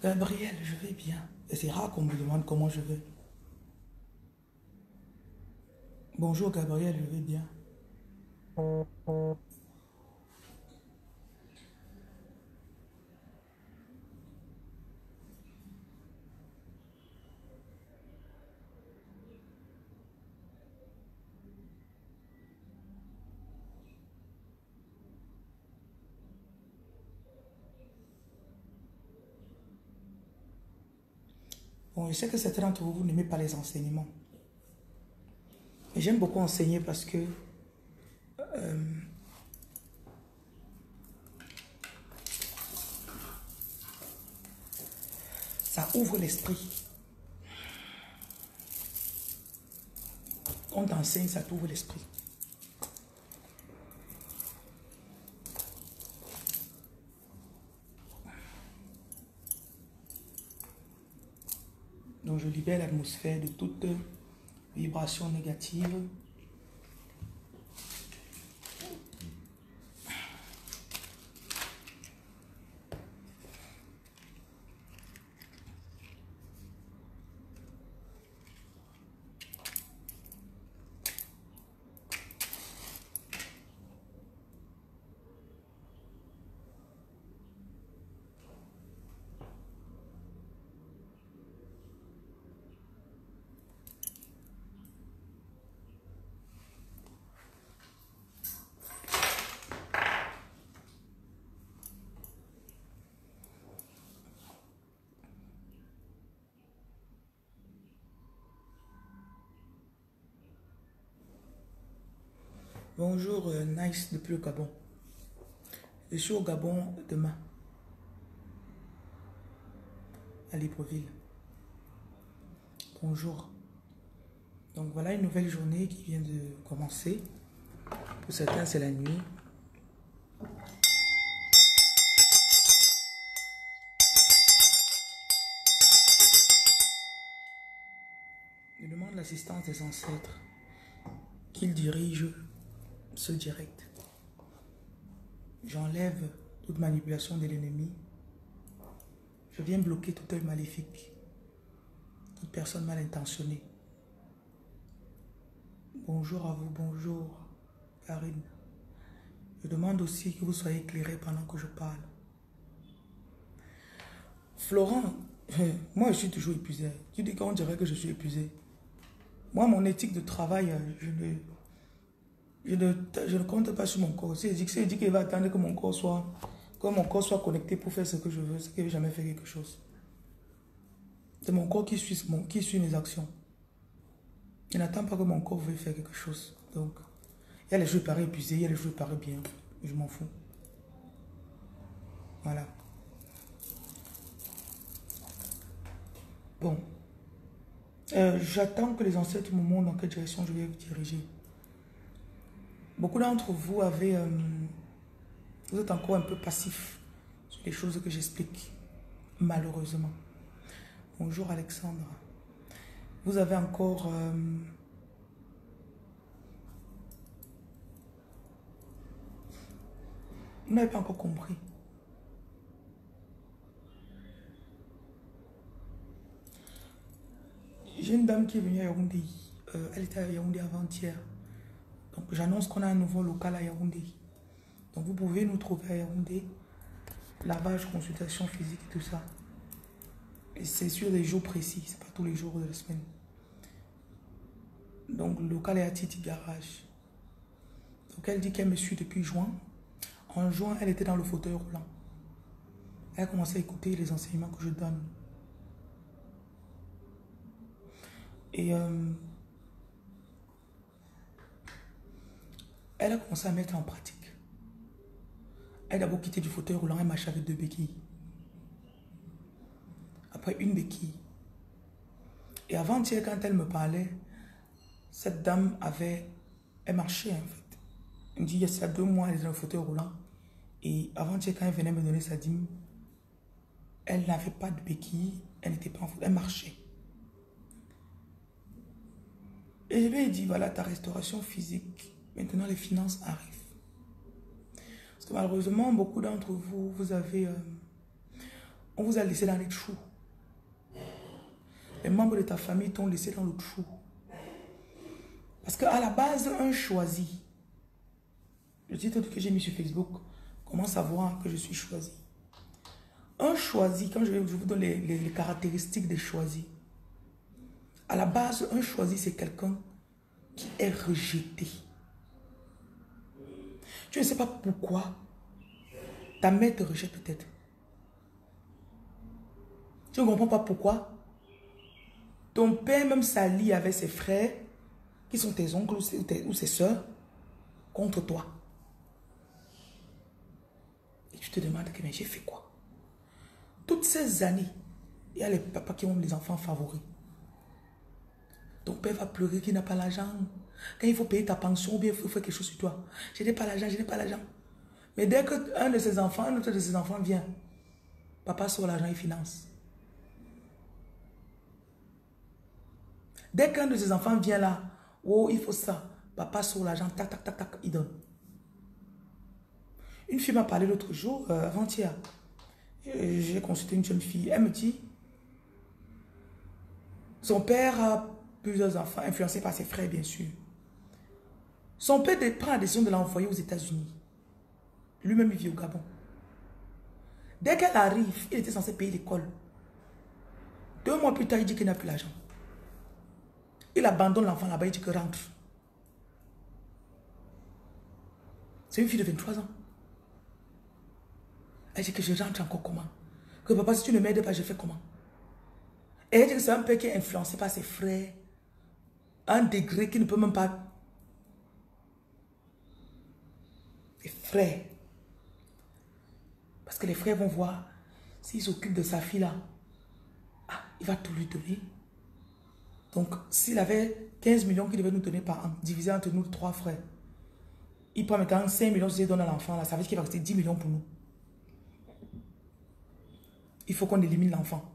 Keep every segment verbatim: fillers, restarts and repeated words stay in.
Gabriel, je vais bien. Et c'est rare qu'on me demande comment je vais. Bonjour Gabriel, je vais bien. Bon, je sais que certains d'entre vous, vous n'aimez pas les enseignements. Et j'aime beaucoup enseigner parce que euh, ça ouvre l'esprit. Quand on t'enseigne, ça t'ouvre l'esprit. Donc je libère l'atmosphère de toute vibration négative. Bonjour, euh, Nice depuis le Gabon. Je suis au Gabon demain, à Libreville. Bonjour. Donc voilà une nouvelle journée qui vient de commencer. Pour certains, c'est la nuit. Je demande l'assistance des ancêtres qu'ils dirigent ce direct. J'enlève toute manipulation de l'ennemi. Je viens bloquer tout œil maléfique, toute personne mal intentionnée. Bonjour à vous, bonjour Karine. Je demande aussi que vous soyez éclairés pendant que je parle. Florent, moi je suis toujours épuisé. Tu dis qu'on dirait que je suis épuisé. Moi, mon éthique de travail, je ne, je ne, je ne compte pas sur mon corps. Si je dis, si je dis qu'il va attendre que mon corps soit, que mon corps soit connecté pour faire ce que je veux, c'est qu'il n'a jamais fait quelque chose. C'est mon corps qui suit, mon, qui suit mes actions. Il n'attend pas que mon corps veuille faire quelque chose. Donc, il y a les jours paraissent épuisés, il y a les jours paraissent bien. Je m'en fous. Voilà. Bon. Euh, J'attends que les ancêtres me montrent dans quelle direction je vais vous diriger. Beaucoup d'entre vous avez... Euh, vous êtes encore un peu passif sur les choses que j'explique. Malheureusement. Bonjour Alexandre. Vous avez encore... Euh, vous n'avez pas encore compris. J'ai une dame qui est venue à Yaoundé. Euh, elle était à Yaoundé avant-hier. Donc j'annonce qu'on a un nouveau local à Yaoundé. Donc vous pouvez nous trouver à Yaoundé. Lavage, consultation physique et tout ça. Et c'est sur des jours précis. C'est pas tous les jours de la semaine. Donc le local est à Titi Garage. Donc elle dit qu'elle me suit depuis juin. En juin, elle était dans le fauteuil roulant. Elle a commencé à écouter les enseignements que je donne. Et euh, elle a commencé à mettre en pratique. Elle a d'abord quitté du fauteuil roulant, elle marchait avec deux béquilles. Après une béquille. Et avant-hier, quand elle me parlait, cette dame avait... Elle marchait en fait. Elle me dit, il y a deux mois, elle était dans le fauteuil roulant. Et avant-hier, quand elle venait me donner sa dîme, elle n'avait pas de béquille, elle n'était pas en fauteuil, elle marchait. Et je lui ai dit, voilà ta restauration physique. Maintenant, les finances arrivent. Parce que malheureusement, beaucoup d'entre vous, vous avez... Euh, On vous a laissé dans les trous. Les membres de ta famille t'ont laissé dans le trou. Parce qu'à la base, un choisi, le titre que j'ai mis sur Facebook, comment savoir que je suis choisi? Un choisi, quand je, vais, je vous donne les, les, les caractéristiques des choisis. À la base, un choisi, c'est quelqu'un qui est rejeté. Tu ne sais pas pourquoi. Ta mère te rejette peut-être. Tu ne comprends pas pourquoi. Ton père même s'allie avec ses frères, qui sont tes oncles ou ses, ou ses soeurs, contre toi. Et tu te demandes, mais j'ai fait quoi? Toutes ces années, il y a les papas qui ont les enfants favoris. Ton père va pleurer qu'il n'a pas l'argent. Quand il faut payer ta pension, ou bien il faut faire quelque chose sur toi. Je n'ai pas l'argent, je n'ai pas l'argent. Mais dès qu'un de ses enfants, un autre de ses enfants vient, papa sort l'argent, il finance. Dès qu'un de ses enfants vient là, oh, il faut ça, papa sort l'argent, tac, tac, tac, tac, il donne. Une fille m'a parlé l'autre jour, euh, avant-hier. J'ai consulté une jeune fille, elle me dit, son père a plusieurs enfants, influencés par ses frères, bien sûr. Son père prend la décision de l'envoyer aux États-Unis. Lui-même, il vit au Gabon. Dès qu'elle arrive, il était censé payer l'école. Deux mois plus tard, il dit qu'il n'a plus l'argent. Il abandonne l'enfant là-bas, il dit que rentre. C'est une fille de vingt-trois ans. Elle dit que je rentre encore comment? Que papa, si tu ne m'aides pas, je fais comment? Et elle dit que c'est un père qui est influencé par ses frères. Un degré qui ne peut même pas... Les frères. Parce que les frères vont voir, s'il s'occupe de sa fille là, ah, il va tout lui donner. Donc, s'il avait quinze millions qu'il devait nous donner par an, divisé entre nous trois frères, il prend maintenant cinq millions s'il donne à l'enfant, là, ça veut dire qu'il va rester dix millions pour nous. Il faut qu'on élimine l'enfant.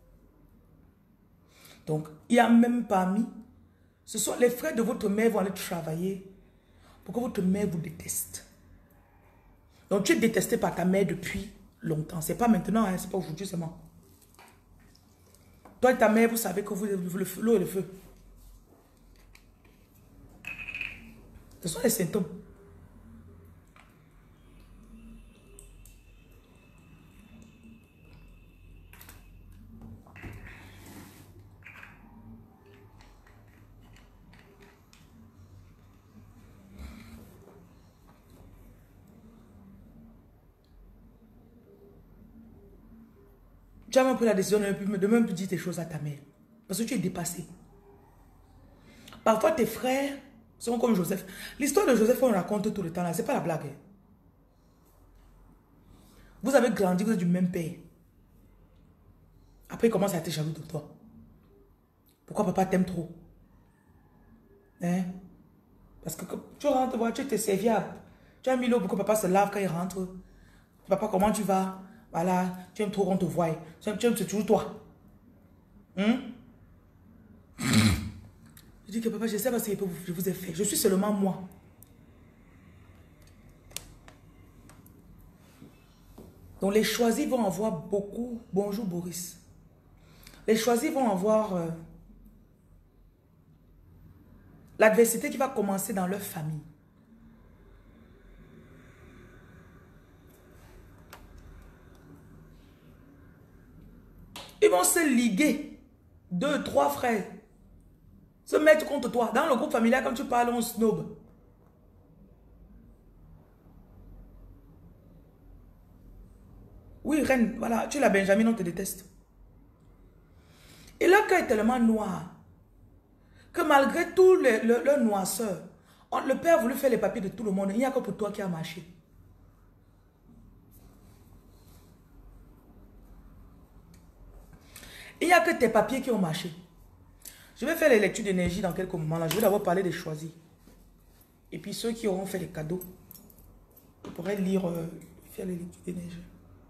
Donc, il y a même parmi, ce sont les frères de votre mère vont aller travailler pour que votre mère vous déteste. Donc, tu es détesté par ta mère depuis longtemps. Ce n'est pas maintenant, hein, ce n'est pas aujourd'hui seulement. Toi et ta mère, vous savez que vous avez l'eau et le feu. Ce sont les symptômes. Tu as même pris la décision de ne même plus dire tes choses à ta mère. Parce que tu es dépassé. Parfois, tes frères sont comme Joseph. L'histoire de Joseph, on raconte tout le temps là. Ce n'est pas la blague. Hein. Vous avez grandi, vous êtes du même père. Après, il commence à être jaloux de toi. Pourquoi papa t'aime trop? Hein? Parce que tu rentres, voir, tu es serviable. Tu as mis l'eau pour que papa se lave quand il rentre. Papa, comment tu vas? Voilà, tu aimes trop qu'on te voie. Tu aimes, tu aimes, c'est toujours toi. Hum? Je dis que papa, je sais pas ce que je vous ai fait. Je suis seulement moi. Donc les choisis vont avoir beaucoup. Bonjour Boris. Les choisis vont avoir euh, l'adversité qui va commencer dans leur famille. Ils vont se liguer. Deux, trois frères. Se mettre contre toi. Dans le groupe familial, quand tu parles, on snob. Oui, reine, voilà. Tu es la Benjamin, on te déteste. Et leur cœur est tellement noir que malgré tout le, le, leur noirceur, on, le père a voulu faire les papiers de tout le monde. Il n'y a que pour toi qui a marché. Il n'y a que tes papiers qui ont marché. Je vais faire les lectures d'énergie dans quelques moments. Là. Je vais d'abord parler des choisis. Et puis ceux qui auront fait les cadeaux, ils pourraient lire, euh, faire les lectures d'énergie.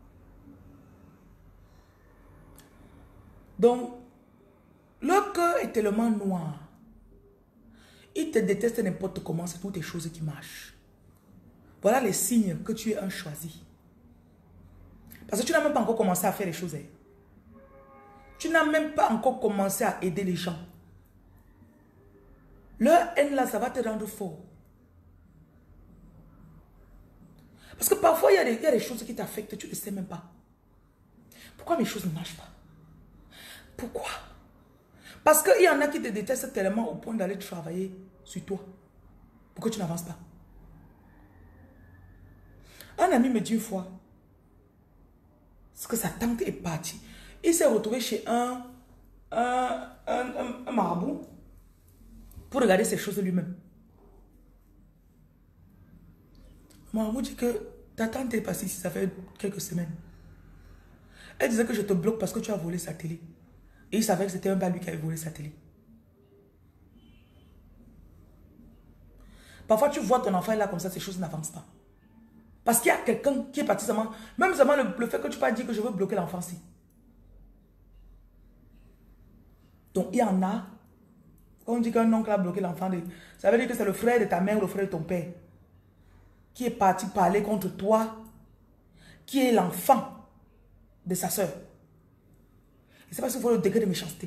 Donc, leur cœur est tellement noir. Ils te détestent n'importe comment. C'est toutes les choses qui marchent. Voilà les signes que tu es un choisi. Parce que tu n'as même pas encore commencé à faire les choses. Hein. Tu n'as même pas encore commencé à aider les gens. Leur haine là, ça va te rendre fort. Parce que parfois, il y a des, il y a des choses qui t'affectent, tu ne sais même pas. Pourquoi mes choses ne marchent pas? Pourquoi? Parce qu'il y en a qui te détestent tellement au point d'aller travailler sur toi. Pour que tu n'avances pas. Un ami me dit une fois, parce que sa tante est partie. Il s'est retrouvé chez un, un, un, un, un marabout pour regarder ces choses lui-même. Le marabout dit que ta tante est passée ici, ça fait quelques semaines. Elle disait que je te bloque parce que tu as volé sa télé. Et il savait que c'était un pas lui qui avait volé sa télé. Parfois, tu vois ton enfant là comme ça, ces choses n'avancent pas. Parce qu'il y a quelqu'un qui est parti seulement, même seulement le, le fait que tu pas dit que je veux bloquer l'enfant-ci. Donc, il y en a, quand on dit qu'un oncle a bloqué l'enfant, ça veut dire que c'est le frère de ta mère ou le frère de ton père qui est parti parler contre toi, qui est l'enfant de sa soeur. Et c'est parce qu'il faut le degré de méchanceté.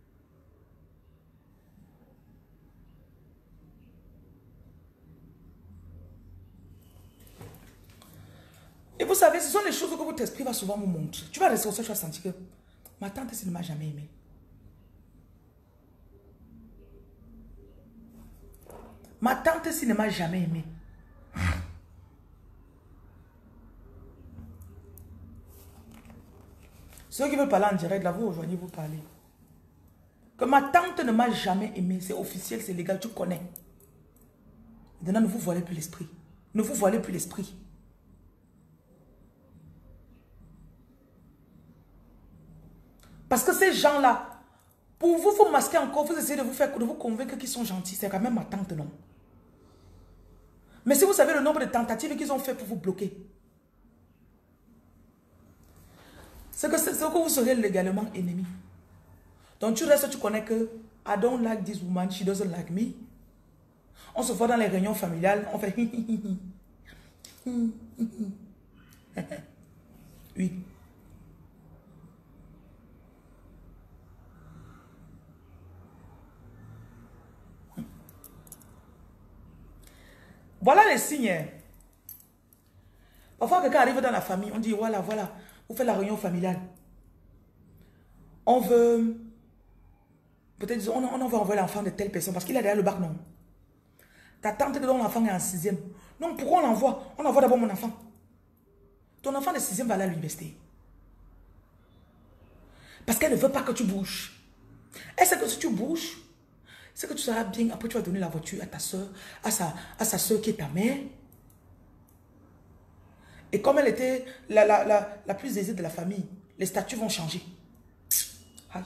Et vous savez, ce sont les choses que votre esprit va souvent vous montrer. Tu vas rester au sol, tu vas sentir que ma tante, elle ne m'a jamais aimé. Ma tante, elle ne m'a jamais aimé. Ceux qui veulent parler en direct, là, vous rejoignez, vous parlez. Que ma tante ne m'a jamais aimé, c'est officiel, c'est légal, tu connais. Maintenant, ne vous voilez plus l'esprit. Ne vous voilez plus l'esprit. Parce que ces gens-là, pour vous, vous masquer encore, vous essayez de vous faire, de vous convaincre qu'ils sont gentils. C'est quand même ma tante, non? Mais si vous savez le nombre de tentatives qu'ils ont fait pour vous bloquer, c'est que, que vous serez légalement ennemi. Donc tu restes, tu connais que I don't like this woman, she doesn't like me. On se voit dans les réunions familiales, on fait oui. Voilà les signes. Parfois, quelqu'un arrive dans la famille, on dit, voilà, voilà, vous faites la réunion familiale. On veut, peut-être, on, on veut envoyer l'enfant de telle personne, parce qu'il a derrière le bac, non. Ta tante dont l'enfant est en sixième. Non, pourquoi on l'envoie? On envoie d'abord mon enfant. Ton enfant de sixième va aller à l'université. Parce qu'elle ne veut pas que tu bouges. Elle sait que si tu bouges, c'est que tu seras bien. Après, tu vas donner la voiture à ta soeur, à sa, à sa soeur qui est ta mère. Et comme elle était la, la, la, la plus aisée de la famille, les statuts vont changer. Aïe.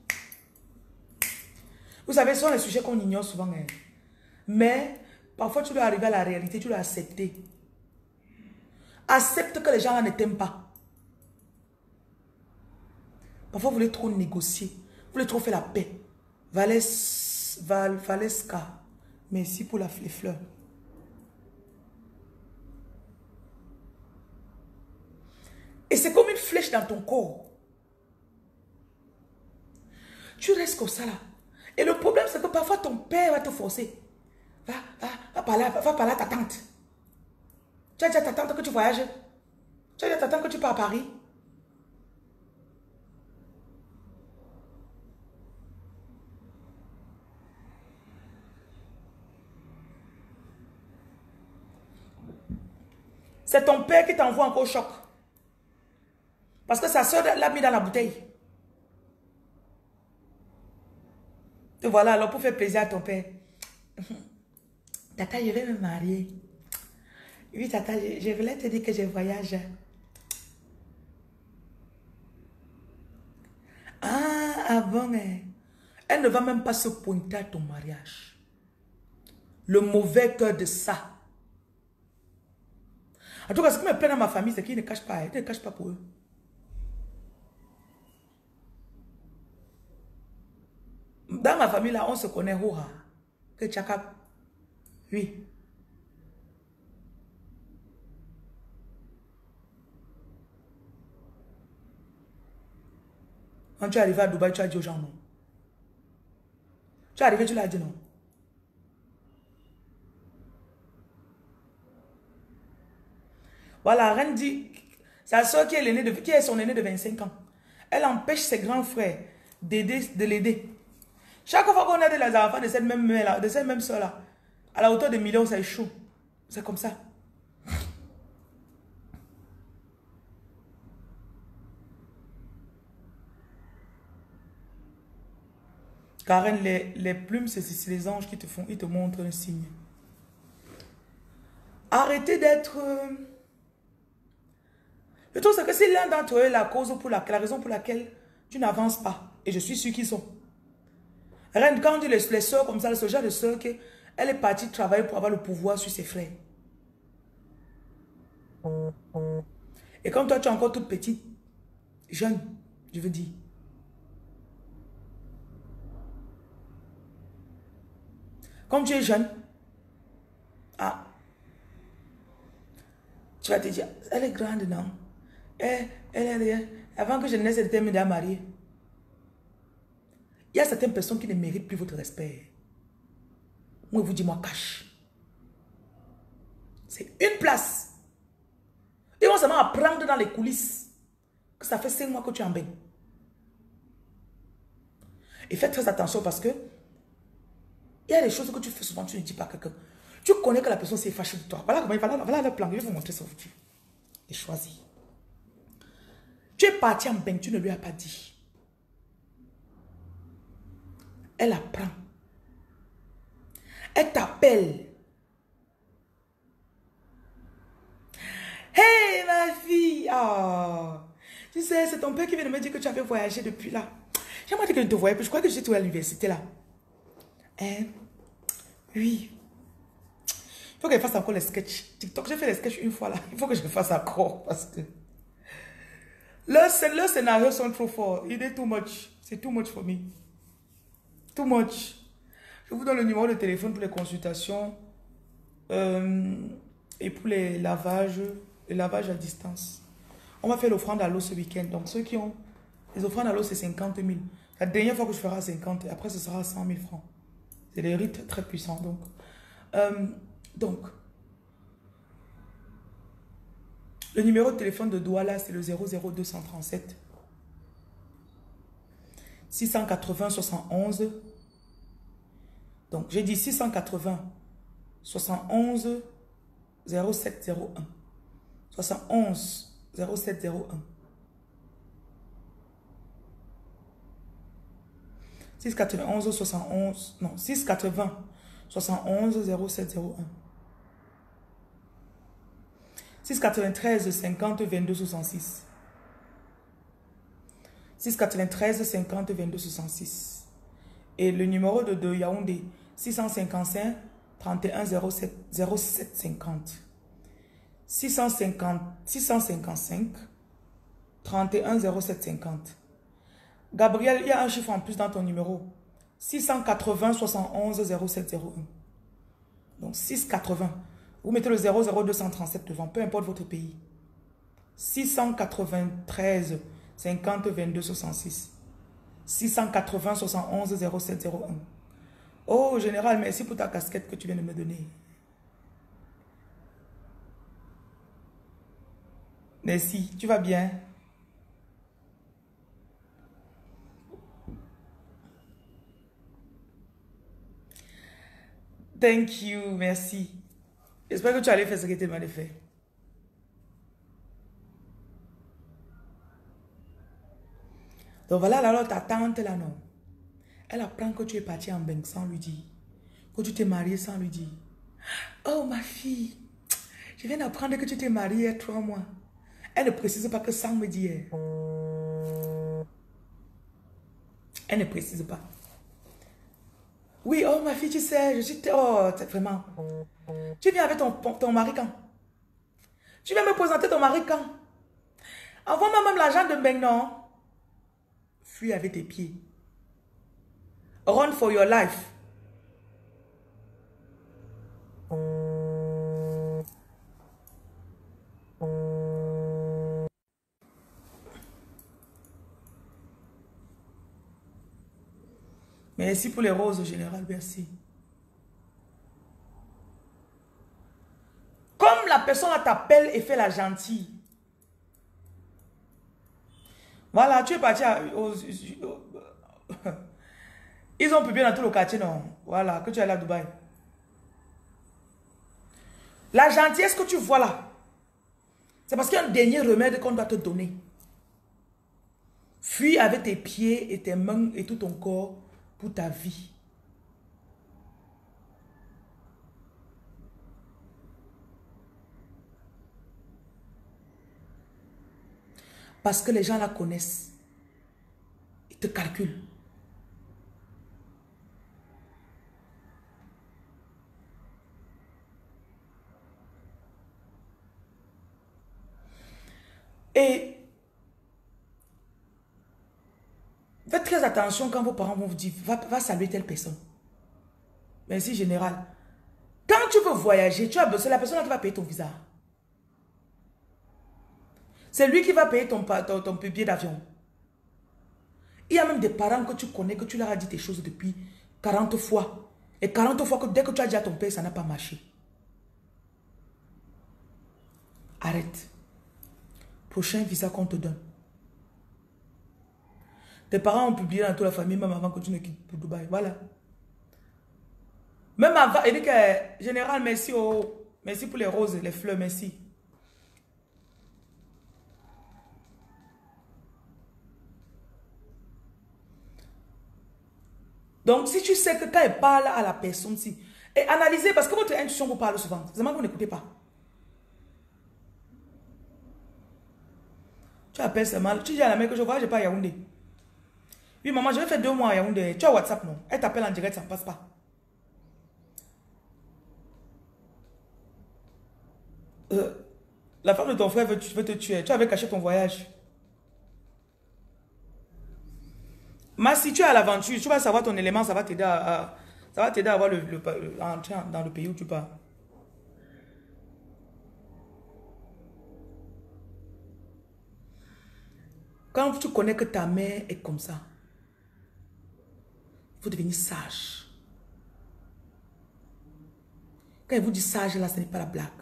Vous savez, ce sont les sujets qu'on ignore souvent. Hein. Mais parfois, tu dois arriver à la réalité, tu dois accepter. Accepte que les gens là ne t'aiment pas. Parfois, vous voulez trop négocier. Vous voulez trop faire la paix. Vales, Val, Valesca. Merci pour la, les fleurs. Et c'est comme une flèche dans ton corps. Tu restes comme ça là. Et le problème, c'est que parfois ton père va te forcer. Va, va, va parler, va, va parler à ta tante. Tu as dit à ta tante que tu voyages. Tu as dit à ta tante que tu pars à Paris. C'est ton père qui t'envoie encore au choc. Parce que sa soeur l'a mis dans la bouteille. Et voilà, alors pour faire plaisir à ton père. Tata, je vais me marier. Oui, tata, je, je voulais te dire que je voyage. Ah, ah bon, hein. Elle ne va même pas se pointer à ton mariage. Le mauvais cœur de ça. En tout cas, ce qui me plaît dans ma famille, c'est qu'ils ne cachent pas. Ils ne cachent pas pour eux. Dans ma famille, là, on se connaît. Hoha. Que Tchaka. Oui. Quand tu es arrivé à Dubaï, tu as dit aux gens non. Tu es arrivé, tu l'as dit non. Voilà, Reine dit, sa soeur qui est, l'aînée de, qui est son aînée de vingt-cinq ans, elle empêche ses grands frères d'aider, de l'aider. Chaque fois qu'on aide les enfants de cette même mère-là, de cette même soeur-là, à la hauteur de millions, c'est chaud. C'est comme ça. Karen, les, les plumes, c'est les anges qui te font, ils te montrent un signe. Arrêtez d'être... Le truc, c'est que si l'un d'entre eux est la cause pour la, la raison pour laquelle tu n'avances pas, et je suis sûr qu'ils sont. Reine, quand on dit les, les soeurs comme ça, ce genre de soeur, elle est partie travailler pour avoir le pouvoir sur ses frères. Et comme toi, tu es encore toute petite, jeune, je veux dire. Comme tu es jeune, ah, tu vas te dire, elle est grande, non? Elle, elle, elle, avant que je naisse, elle était déjà mariée. Il y a certaines personnes qui ne méritent plus votre respect. Moi, je vous dis, moi, cache. C'est une place. Ils vont seulement apprendre dans les coulisses que ça fait cinq mois que tu es en bain. Et fais très attention parce que il y a des choses que tu fais souvent, tu ne dis pas à quelqu'un. Tu connais que la personne s'est fâchée de toi. Voilà comment il va, voilà le plan. Je vais vous montrer ça aujourd'hui. Et choisis. Tu es parti en bain, tu ne lui as pas dit. Elle apprend. Elle t'appelle. Hey ma fille! Oh. Tu sais, c'est ton père qui vient de me dire que tu avais voyagé depuis là. J'aimerais que je te voyais, je crois que j'étais à l'université là. Hein? Oui. Il faut que je fasse encore les sketchs. TikTok, j'ai fait les sketchs une fois là. Il faut que je le fasse encore parce que... Le, le scénario sont trop forts. Il est too much. C'est too much for me. Too much. Je vous donne le numéro de téléphone pour les consultations euh, et pour les lavages, les lavages à distance. On va faire l'offrande à l'eau ce week-end. Donc ceux qui ont les offrandes à l'eau, c'est cinquante mille. La dernière fois que je ferai cinquante, après ce sera cent mille francs. C'est des rites très puissants. Donc, euh, donc le numéro de téléphone de Douala, c'est le zéro zéro deux cent trente-sept six cent quatre-vingts soixante-onze. Donc, j'ai dit six cent quatre-vingts soixante-onze zéro sept zéro un. soixante-onze zéro sept zéro un. six cent quatre-vingt-onze soixante-onze. Non, six cent quatre-vingts soixante-onze zéro sept zéro un. six cent quatre-vingt-treize cinquante vingt-deux soixante-six. six cent quatre-vingt-treize cinquante vingt-deux soixante-six. Et le numéro de, de Yaoundé, six cent cinquante-cinq trente et un zéro sept zéro sept cinquante. six cent cinquante, six cent cinquante-cinq trente et un zéro sept cinquante. Gabriel, il y a un chiffre en plus dans ton numéro. six cent quatre-vingts soixante-onze zéro sept zéro un. Donc six cent quatre-vingts. Vous mettez le zéro zéro deux cent trente-sept devant, peu importe votre pays. six cent quatre-vingt-treize cinquante vingt-deux soixante-six. six cent quatre-vingts soixante-onze zéro sept zéro un. Oh, général, merci pour ta casquette que tu viens de me donner. Merci, tu vas bien? Thank you, merci. J'espère que tu allais faire ce que tu m'as fait. Donc voilà, alors ta tante là, non. Elle apprend que tu es parti en bain sans lui dire. Que tu t'es marié sans lui dire. Oh ma fille, je viens d'apprendre que tu t'es mariée il y a trois mois. Elle ne précise pas que sans me dire. Elle ne précise pas. Oui, oh ma fille, tu sais, je suis... Oh, c'est vraiment... Tu viens avec ton, ton mari quand? Tu viens me présenter ton mari quand? Envoie-moi même l'argent de bain, non? Fuis avec tes pieds. Run for your life. Merci pour les roses, général, merci. Comme la personne t'appelle et fait la gentille. Voilà, tu es parti à, aux, aux- ils ont publié dans tout le quartier, non? Voilà, que tu es allé à Dubaï. La gentillesse que tu vois là, c'est parce qu'il y a un dernier remède qu'on doit te donner. Fuis avec tes pieds et tes mains et tout ton corps pour ta vie. Parce que les gens la connaissent. Ils te calculent. Et faites très attention quand vos parents vont vous dire, va, va saluer telle personne. Merci, général. Quand tu veux voyager, tu as besoin, c'est la personne qui va payer ton visa. C'est lui qui va payer ton, ton, ton billet d'avion. Il y a même des parents que tu connais, que tu leur as dit des choses depuis quarante fois. Et quarante fois que dès que tu as dit à ton père, ça n'a pas marché. Arrête. Prochain visa qu'on te donne. Tes parents ont publié dans toute la famille, même avant que tu ne quittes pour Dubaï. Voilà. Même avant, il dit que, général, merci, oh, merci pour les roses, les fleurs, merci. Donc, si tu sais que quand elle parle à la personne, si, et analysez, parce que votre intuition vous parle souvent. C'est vraiment que vous n'écoutez pas. Tu appelles seulement, tu dis à la mère que je vois, je pas à Yaoundé. Oui, maman, je vais faire deux mois à Yaoundé. Tu as WhatsApp, non? Elle t'appelle en direct, ça ne passe pas. Euh, la femme de ton frère veut, veut te tuer. Tu avais caché ton voyage. Mais si tu es à l'aventure, tu vas savoir ton élément, ça va t'aider à, à- ça va t'aider à avoir le, le- le- à entrer dans le pays où tu pars. Quand tu connais que ta mère est comme ça, il faut devenir sage. Quand elle vous dit sage, là, ce n'est pas la blague.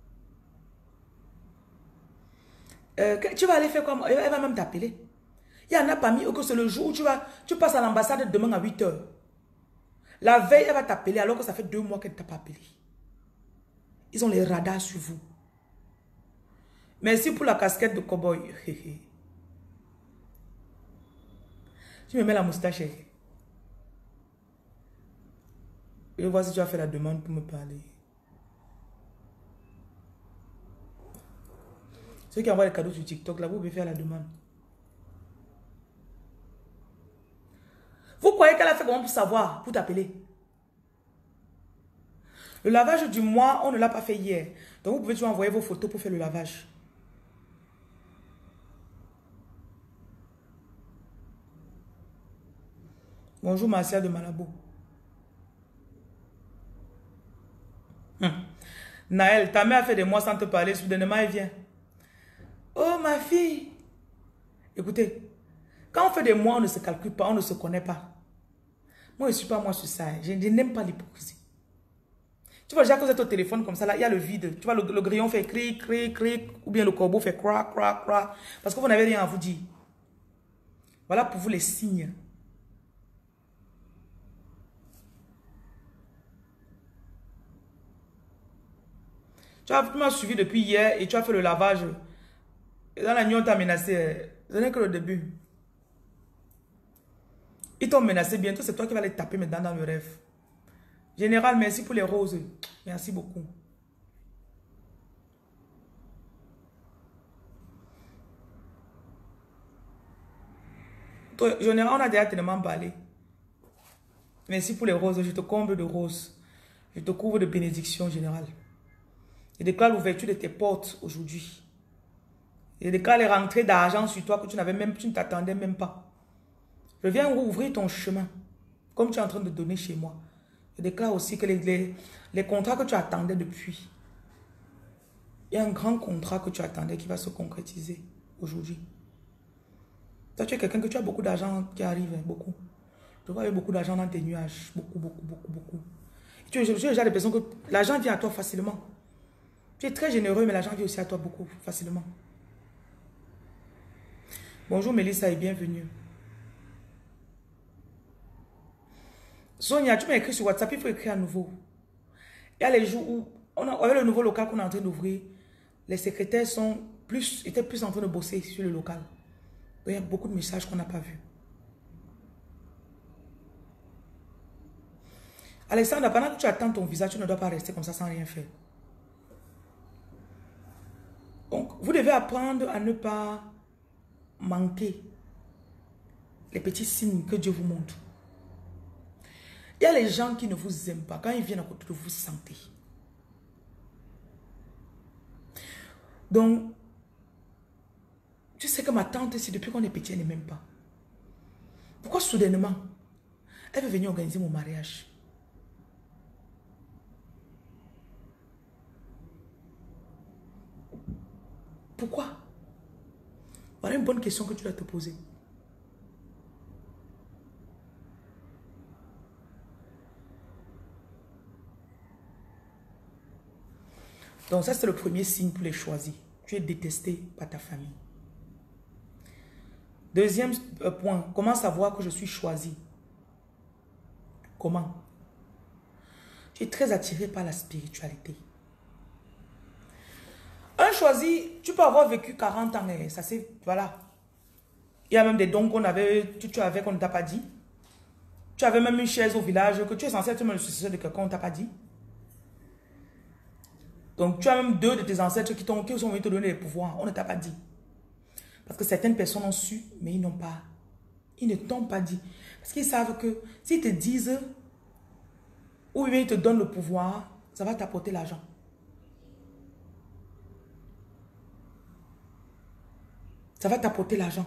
Euh, que- tu vas aller faire quoi? Elle va elle va même t'appeler. Il y en a parmi eux que c'est le jour où tu, vas, tu passes à l'ambassade demain à huit heures. La veille, elle va t'appeler alors que ça fait deux mois qu'elle ne t'a pas appelé. Ils ont les radars sur vous. Merci pour la casquette de cow-boy. Tu me mets la moustache. Je vais voir si tu as fait la demande pour me parler. Ceux qui envoient les cadeaux sur TikTok, là, vous pouvez faire la demande. Vous croyez qu'elle a fait comment pour savoir, pour t'appeler? Le lavage du mois, on ne l'a pas fait hier. Donc vous pouvez toujours envoyer vos photos pour faire le lavage. Bonjour Marcia de Malabo. Hum. Naël, ta mère a fait des mois sans te parler, soudainement elle vient. Oh ma fille. Écoutez, quand on fait des mois, on ne se calcule pas, on ne se connaît pas. Moi, je ne suis pas moi sur ça. Je, je n'aime pas l'hypocrisie. Tu vois, déjà que vous êtes au téléphone comme ça, là, il y a le vide. Tu vois, le, le grillon fait cric, cric, cric, ou bien le corbeau fait crac, crac, crac. Parce que vous n'avez rien à vous dire. Voilà pour vous les signes. Tu as- tu m'as suivi depuis hier et tu as fait le lavage. Et dans la nuit, on t'a menacé. Ce n'est que le début. Ils t'ont menacé bientôt, c'est toi qui vas les taper maintenant dans le rêve. Général, merci pour les roses. Merci beaucoup. Toi, Général, on a déjà tellement parlé. Merci pour les roses. Je te comble de roses. Je te couvre de bénédictions, Général. Je déclare l'ouverture de tes portes aujourd'hui. Je déclare les rentrées d'argent sur toi que tu n'avais même, tu ne t'attendais même pas. Je viens ouvrir ton chemin, comme tu es en train de donner chez moi. Je déclare aussi que les, les, les contrats que tu attendais depuis, il y a un grand contrat que tu attendais qui va se concrétiser aujourd'hui. Toi, tu es quelqu'un que tu as beaucoup d'argent qui arrive, hein, beaucoup. Je vois beaucoup d'argent dans tes nuages. Beaucoup, beaucoup, beaucoup, beaucoup. Tu es, tu es le genre de personne que l'argent vient à toi facilement. Tu es très généreux, mais l'argent vient aussi à toi beaucoup, facilement. Bonjour Mélissa et bienvenue. Sonia, tu m'as écrit sur WhatsApp, il faut écrire à nouveau. Il y a les jours où, on a, avec le nouveau local qu'on est en train d'ouvrir, les secrétaires sont plus, étaient plus en train de bosser sur le local. Il y a beaucoup de messages qu'on n'a pas vus. Alexandre, pendant que tu attends ton visa, tu ne dois pas rester comme ça sans rien faire. Donc, vous devez apprendre à ne pas manquer les petits signes que Dieu vous montre. Il y a les gens qui ne vous aiment pas. Quand ils viennent à côté de vous, vous sentez. Donc, tu sais que ma tante, c'est depuis qu'on est petit, elle ne m'aime pas. Pourquoi soudainement, elle veut venir organiser mon mariage? Pourquoi? Voilà une bonne question que tu dois te poser. Donc ça, c'est le premier signe pour les choisis. Tu es détesté par ta famille. Deuxième point, comment savoir que je suis choisi? Comment? Tu es très attiré par la spiritualité. Un choisi, tu peux avoir vécu quarante ans, et ça c'est, voilà. Il y a même des dons qu'on avait, tu, tu avais qu'on ne t'a pas dit. Tu avais même une chaise au village, que tu es censé être le successeur de quelqu'un, on ne t'a pas dit. Donc tu as même deux de tes ancêtres qui, qui sont venus te donner les pouvoirs, on ne t'a pas dit. Parce que certaines personnes ont su, mais ils n'ont pas. Ils ne t'ont pas dit. Parce qu'ils savent que s'ils te disent, ou bien ils te donnent le pouvoir, ça va t'apporter l'argent. Ça va t'apporter l'argent.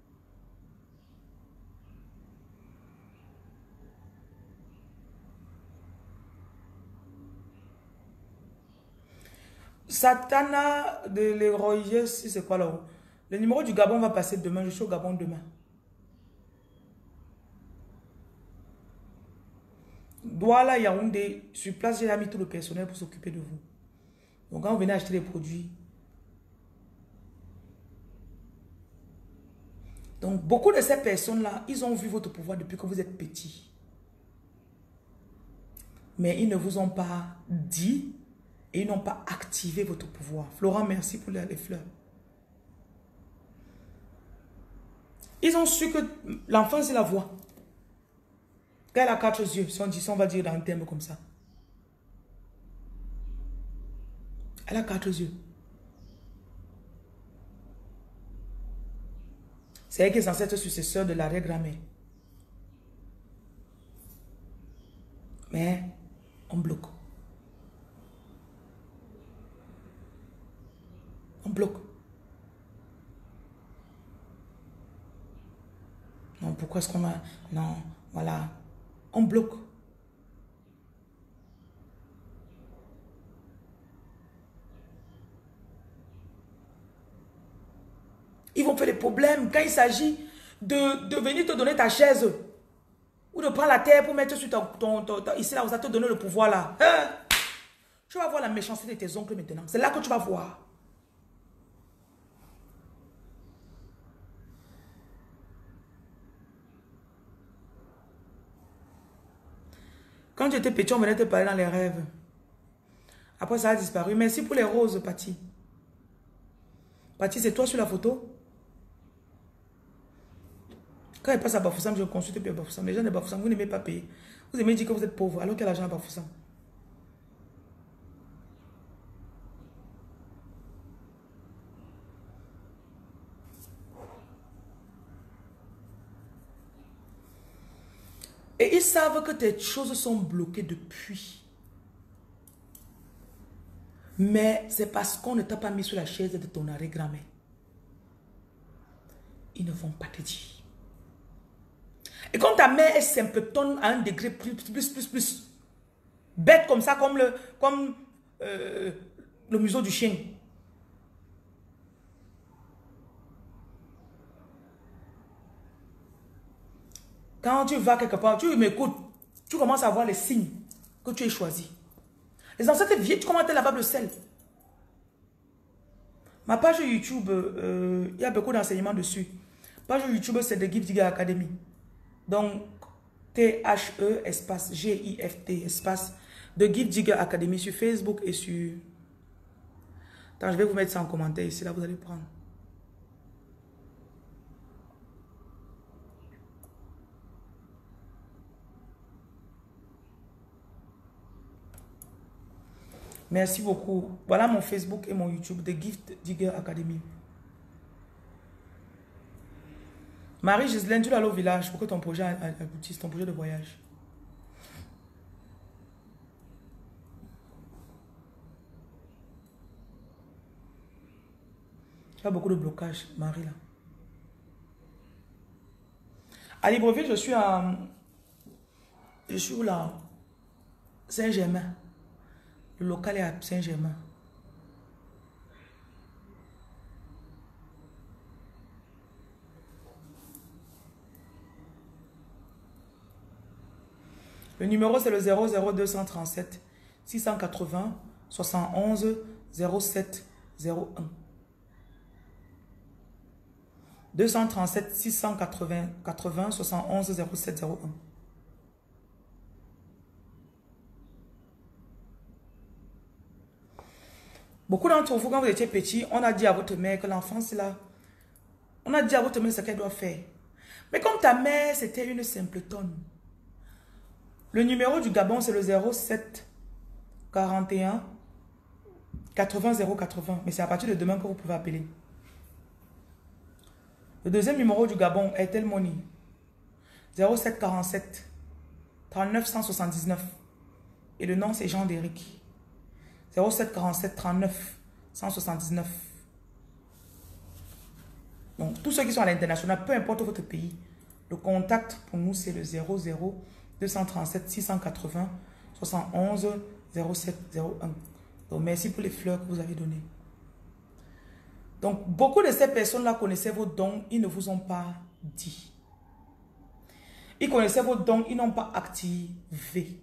Satana de Leroy, c'est quoi là? Le numéro du Gabon va passer demain. Je suis au Gabon demain. Douala, Yaoundé, sur place, j'ai mis tout le personnel pour s'occuper de vous. Donc quand vous venez acheter les produits. Donc beaucoup de ces personnes-là, ils ont vu votre pouvoir depuis que vous êtes petit. Mais ils ne vous ont pas dit et ils n'ont pas activé votre pouvoir. Florent, merci pour les fleurs. Ils ont su que l'enfant, c'est la voix. Quand elle a quatre yeux, si on, dit, si on va dire dans un terme comme ça. Elle a quatre yeux. C'est elle qui est censée être successeur de l'arrière-grand-mère. Mais on bloque. On bloque. Non, pourquoi est-ce qu'on a... Non, voilà. On bloque. Ils vont faire des problèmes quand il s'agit de, de venir te donner ta chaise. Ou de prendre la terre pour mettre sur ton... ton, ton, ton ici, là, où ça te donne le pouvoir, là. Hein? Tu vas voir la méchanceté de tes oncles maintenant. C'est là que tu vas voir. Quand tu étais petit, on venait te parler dans les rêves. Après, ça a disparu. Merci pour les roses, Patty. Patty, c'est toi sur la photo? Quand elle passe à Bafoussam, je consulte puis à Bafoussam. Les gens de Bafoussam, vous n'aimez pas payer. Vous aimez dire que vous êtes pauvre, alors qu'il y a l'argent à Bafoussam. Et ils savent que tes choses sont bloquées depuis. Mais c'est parce qu'on ne t'a pas mis sur la chaise de ton arrière-grand-mère. Ils ne vont pas te dire. Et quand ta mère est simpletonne à un degré plus, plus, plus, plus, bête comme ça, comme le, comme, euh, le museau du chien. Quand tu vas quelque part, tu m'écoutes, tu commences à voir les signes que tu es choisi. Les ancêtres viennent, tu commences à laver le sel. Ma page YouTube, euh, il y a beaucoup d'enseignements dessus. Page YouTube, c'est de Gift Digger Academy. Donc, T H E espace G I F T espace de Gift Digger Academy sur Facebook et sur... Attends, je vais vous mettre ça en commentaire ici, là vous allez prendre. Merci beaucoup. Voilà mon Facebook et mon YouTube de Gift Digger Academy. Marie-Gislaine, tu dois aller au village pour que ton projet aboutisse, ton projet de voyage. Tu as beaucoup de blocages, Marie, là. À Libreville, je suis à... Je suis où là? Saint-Germain. Le local est à Saint-Germain. Le numéro, c'est le zéro zéro deux cent trente-sept six cent quatre-vingts soixante-onze zéro sept zéro un. deux cent trente-sept six cent quatre-vingts quatre-vingts soixante-onze zéro sept zéro un. Beaucoup d'entre vous, quand vous étiez petit, on a dit à votre mère que l'enfance là, on a dit à votre mère ce qu'elle doit faire. Mais comme ta mère, c'était une simpletonne. Le numéro du Gabon, c'est le zéro sept quarante et un quatre-vingts zéro quatre-vingts. Mais c'est à partir de demain que vous pouvez appeler. Le deuxième numéro du Gabon est Tel Money. zéro sept quarante-sept trente-neuf cent soixante-dix-neuf. Et le nom, c'est Jean-Déric. zéro sept quarante-sept trente-neuf cent soixante-dix-neuf. Donc, tous ceux qui sont à l'international, peu importe votre pays, le contact pour nous, c'est le zéro zéro deux cent trente-sept six cent quatre-vingts soixante-onze zéro sept zéro un. Donc, merci pour les fleurs que vous avez données. Donc, beaucoup de ces personnes-là connaissaient vos dons, ils ne vous ont pas dit. Ils connaissaient vos dons, ils n'ont pas activé.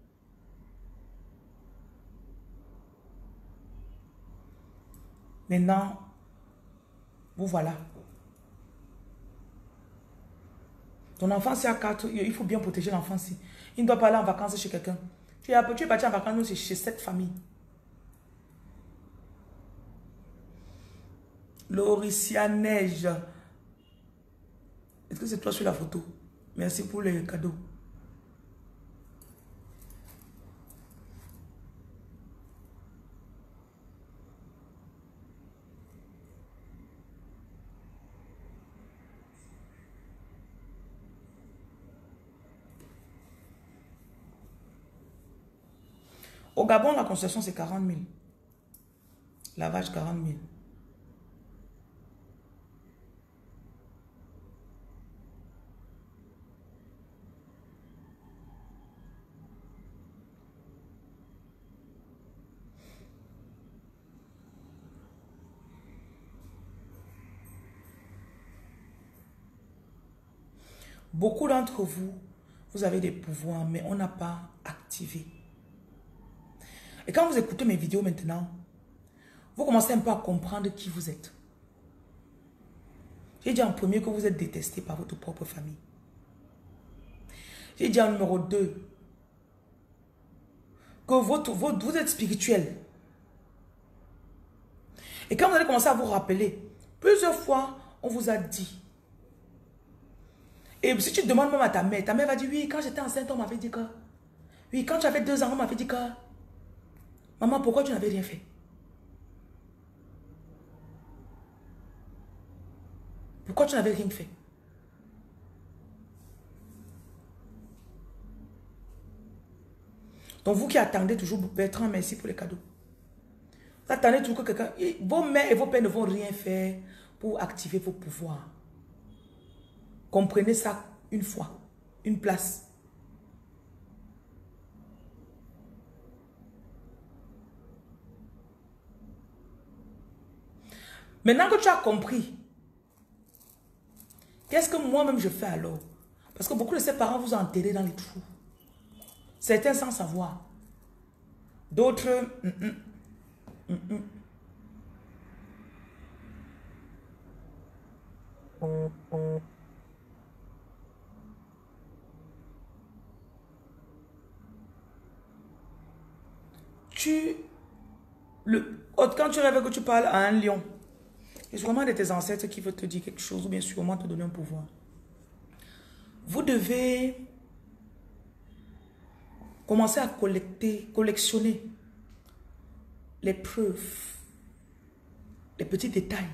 Maintenant, vous voilà. Ton enfant, c'est à quatre, il faut bien protéger l'enfant. Il ne doit pas aller en vacances chez quelqu'un. Tu es, tu es parti en vacances chez cette famille. Lauricia Neige. Est-ce que c'est toi sur la photo? Merci pour les cadeaux. Au Gabon, la concession, c'est quarante mille. Lavage, quarante mille. Beaucoup d'entre vous, vous avez des pouvoirs, mais on n'a pas activé. Et quand vous écoutez mes vidéos maintenant, vous commencez un peu à comprendre qui vous êtes. J'ai dit en premier que vous êtes détesté par votre propre famille. J'ai dit en numéro deux que votre, votre, vous êtes spirituel. Et quand vous allez commencer à vous rappeler, plusieurs fois, on vous a dit. Et si tu demandes même à ta mère, ta mère va dire, oui, quand j'étais enceinte, on m'avait dit que. Oui, quand tu avais deux ans, on m'avait dit que. Maman, pourquoi tu n'avais rien fait? Pourquoi tu n'avais rien fait? Donc vous qui attendez toujours, Bertrand, merci pour les cadeaux. Vous attendez toujours que quelqu'un... Vos mères et vos pères ne vont rien faire pour activer vos pouvoirs. Comprenez ça une fois, une place. Maintenant que tu as compris, qu'est-ce que moi-même je fais alors? Parce que beaucoup de ces parents vous ont enterré dans les trous. Certains sans savoir. D'autres... Mm, mm, mm, mm. Tu... Le, quand tu rêves que tu parles à un lion, c'est sûrement de tes ancêtres qui veulent te dire quelque chose ou bien sûrement te donner un pouvoir. Vous devez commencer à collecter, collectionner les preuves, les petits détails.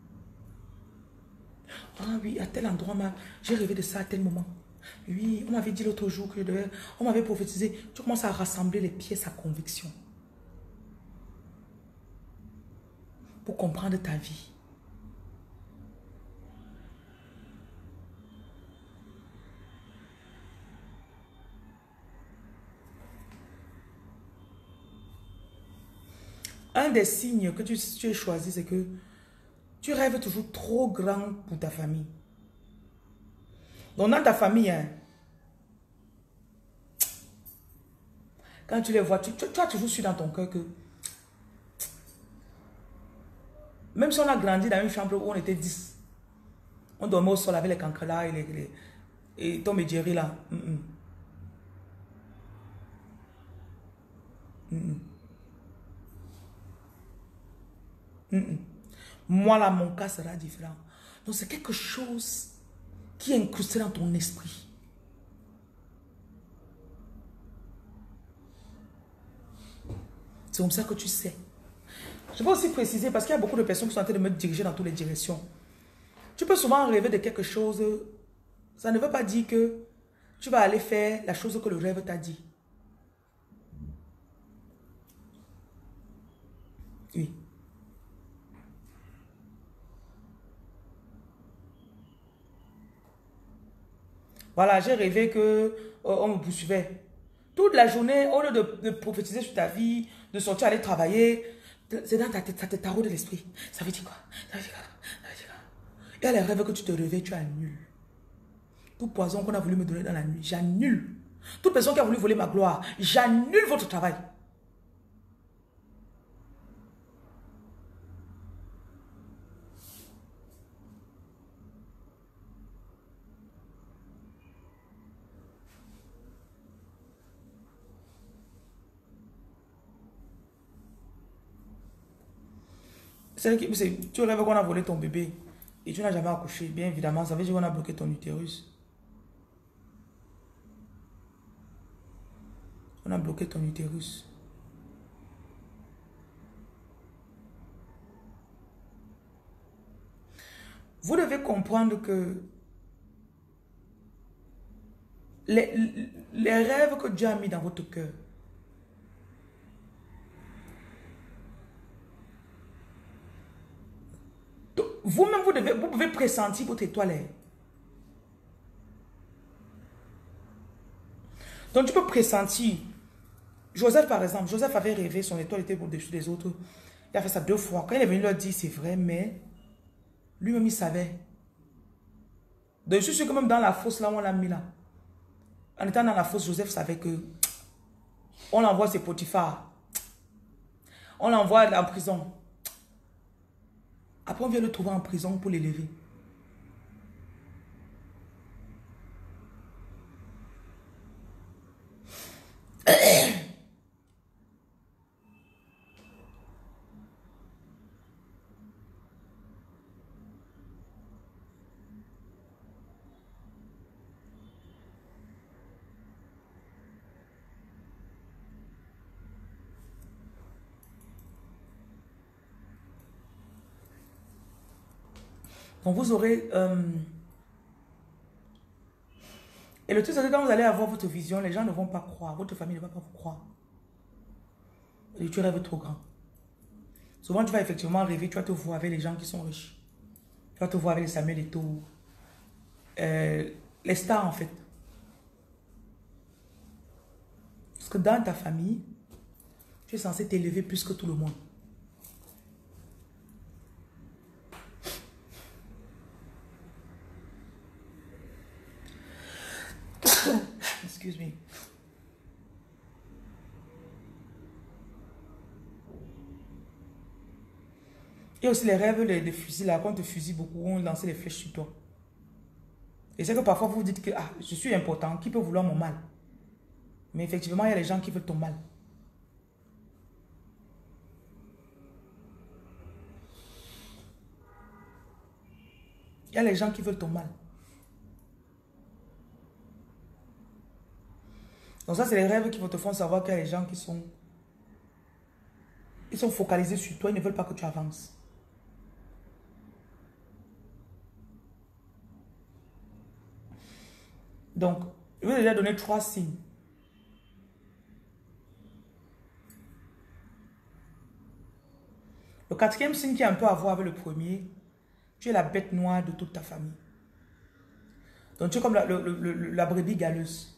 Ah oui, à tel endroit, j'ai rêvé de ça à tel moment. Oui, on m'avait dit l'autre jour que je devais, on m'avait prophétisé. Tu commences à rassembler les pièces à conviction pour comprendre ta vie. Un des signes que tu, tu as choisi, c'est que tu rêves toujours trop grand pour ta famille. Donc dans ta famille, hein, quand tu les vois, tu, tu, tu as toujours su dans ton cœur que même si on a grandi dans une chambre où on était dix, on dormait au sol avec les cancrelats et, les, les, et Tom et Jerry là. Mm -mm. Mm -mm. Mm -mm. Moi là, mon cas sera différent. Donc c'est quelque chose qui est incrusté dans ton esprit. C'est comme ça que tu sais. Je peux aussi préciser, parce qu'il y a beaucoup de personnes qui sont en train de me diriger dans toutes les directions. Tu peux souvent rêver de quelque chose. Ça ne veut pas dire que tu vas aller faire la chose que le rêve t'a dit. Oui. Voilà, j'ai rêvé que euh, on me poursuivait. Toute la journée, au lieu de, de prophétiser sur ta vie, de sortir aller travailler, c'est dans ta tête, ça te taraude de l'esprit. Ça veut dire quoi? Ça veut dire quoi? Ça veut dire quoi? Il y a les rêves que tu te réveilles, tu annules. Tout poison qu'on a voulu me donner dans la nuit, j'annule. Toute personne qui a voulu voler ma gloire, j'annule votre travail. Tu rêves qu'on a volé ton bébé et tu n'as jamais accouché. Bien évidemment, ça veut dire qu'on a bloqué ton utérus. On a bloqué ton utérus. Vous devez comprendre que les, les rêves que Dieu a mis dans votre cœur, vous-même, vous, devez, vous pouvez pressentir votre étoile. Donc, tu peux pressentir. Joseph, par exemple, Joseph avait rêvé, son étoile était au-dessus des autres. Il a fait ça deux fois. Quand il est venu leur dire, c'est vrai, mais lui-même, il savait. Donc, je suis sûr que même dans la fosse, là où on l'a mis là, en étant dans la fosse, Joseph savait que on l'envoie, c'est Potiphar. On l'envoie en prison. Après, on vient le trouver en prison pour l'élever. Donc vous aurez... Euh... Et le truc, c'est que quand vous allez avoir votre vision, les gens ne vont pas croire. Votre famille ne va pas vous croire. Et tu rêves trop grand. Souvent, tu vas effectivement rêver, tu vas te voir avec les gens qui sont riches. Tu vas te voir avec les Samuel Eto'o. Euh, les stars, en fait. Parce que dans ta famille, tu es censé t'élever plus que tout le monde. Il y a aussi les rêves de, de fusils là, quand on te fusille beaucoup, on lance les flèches sur toi. Et c'est que parfois vous vous dites que ah, je suis important, qui peut vouloir mon mal? Mais effectivement, il y a les gens qui veulent ton mal. Il y a les gens qui veulent ton mal. Donc ça, c'est les rêves qui vont te faire savoir qu'il y a les gens qui sont... Ils sont focalisés sur toi, ils ne veulent pas que tu avances. Donc, je vais déjà donner trois signes. Le quatrième signe qui a un peu à voir avec le premier, tu es la bête noire de toute ta famille. Donc tu es comme la, le, le, le, la brebis galeuse.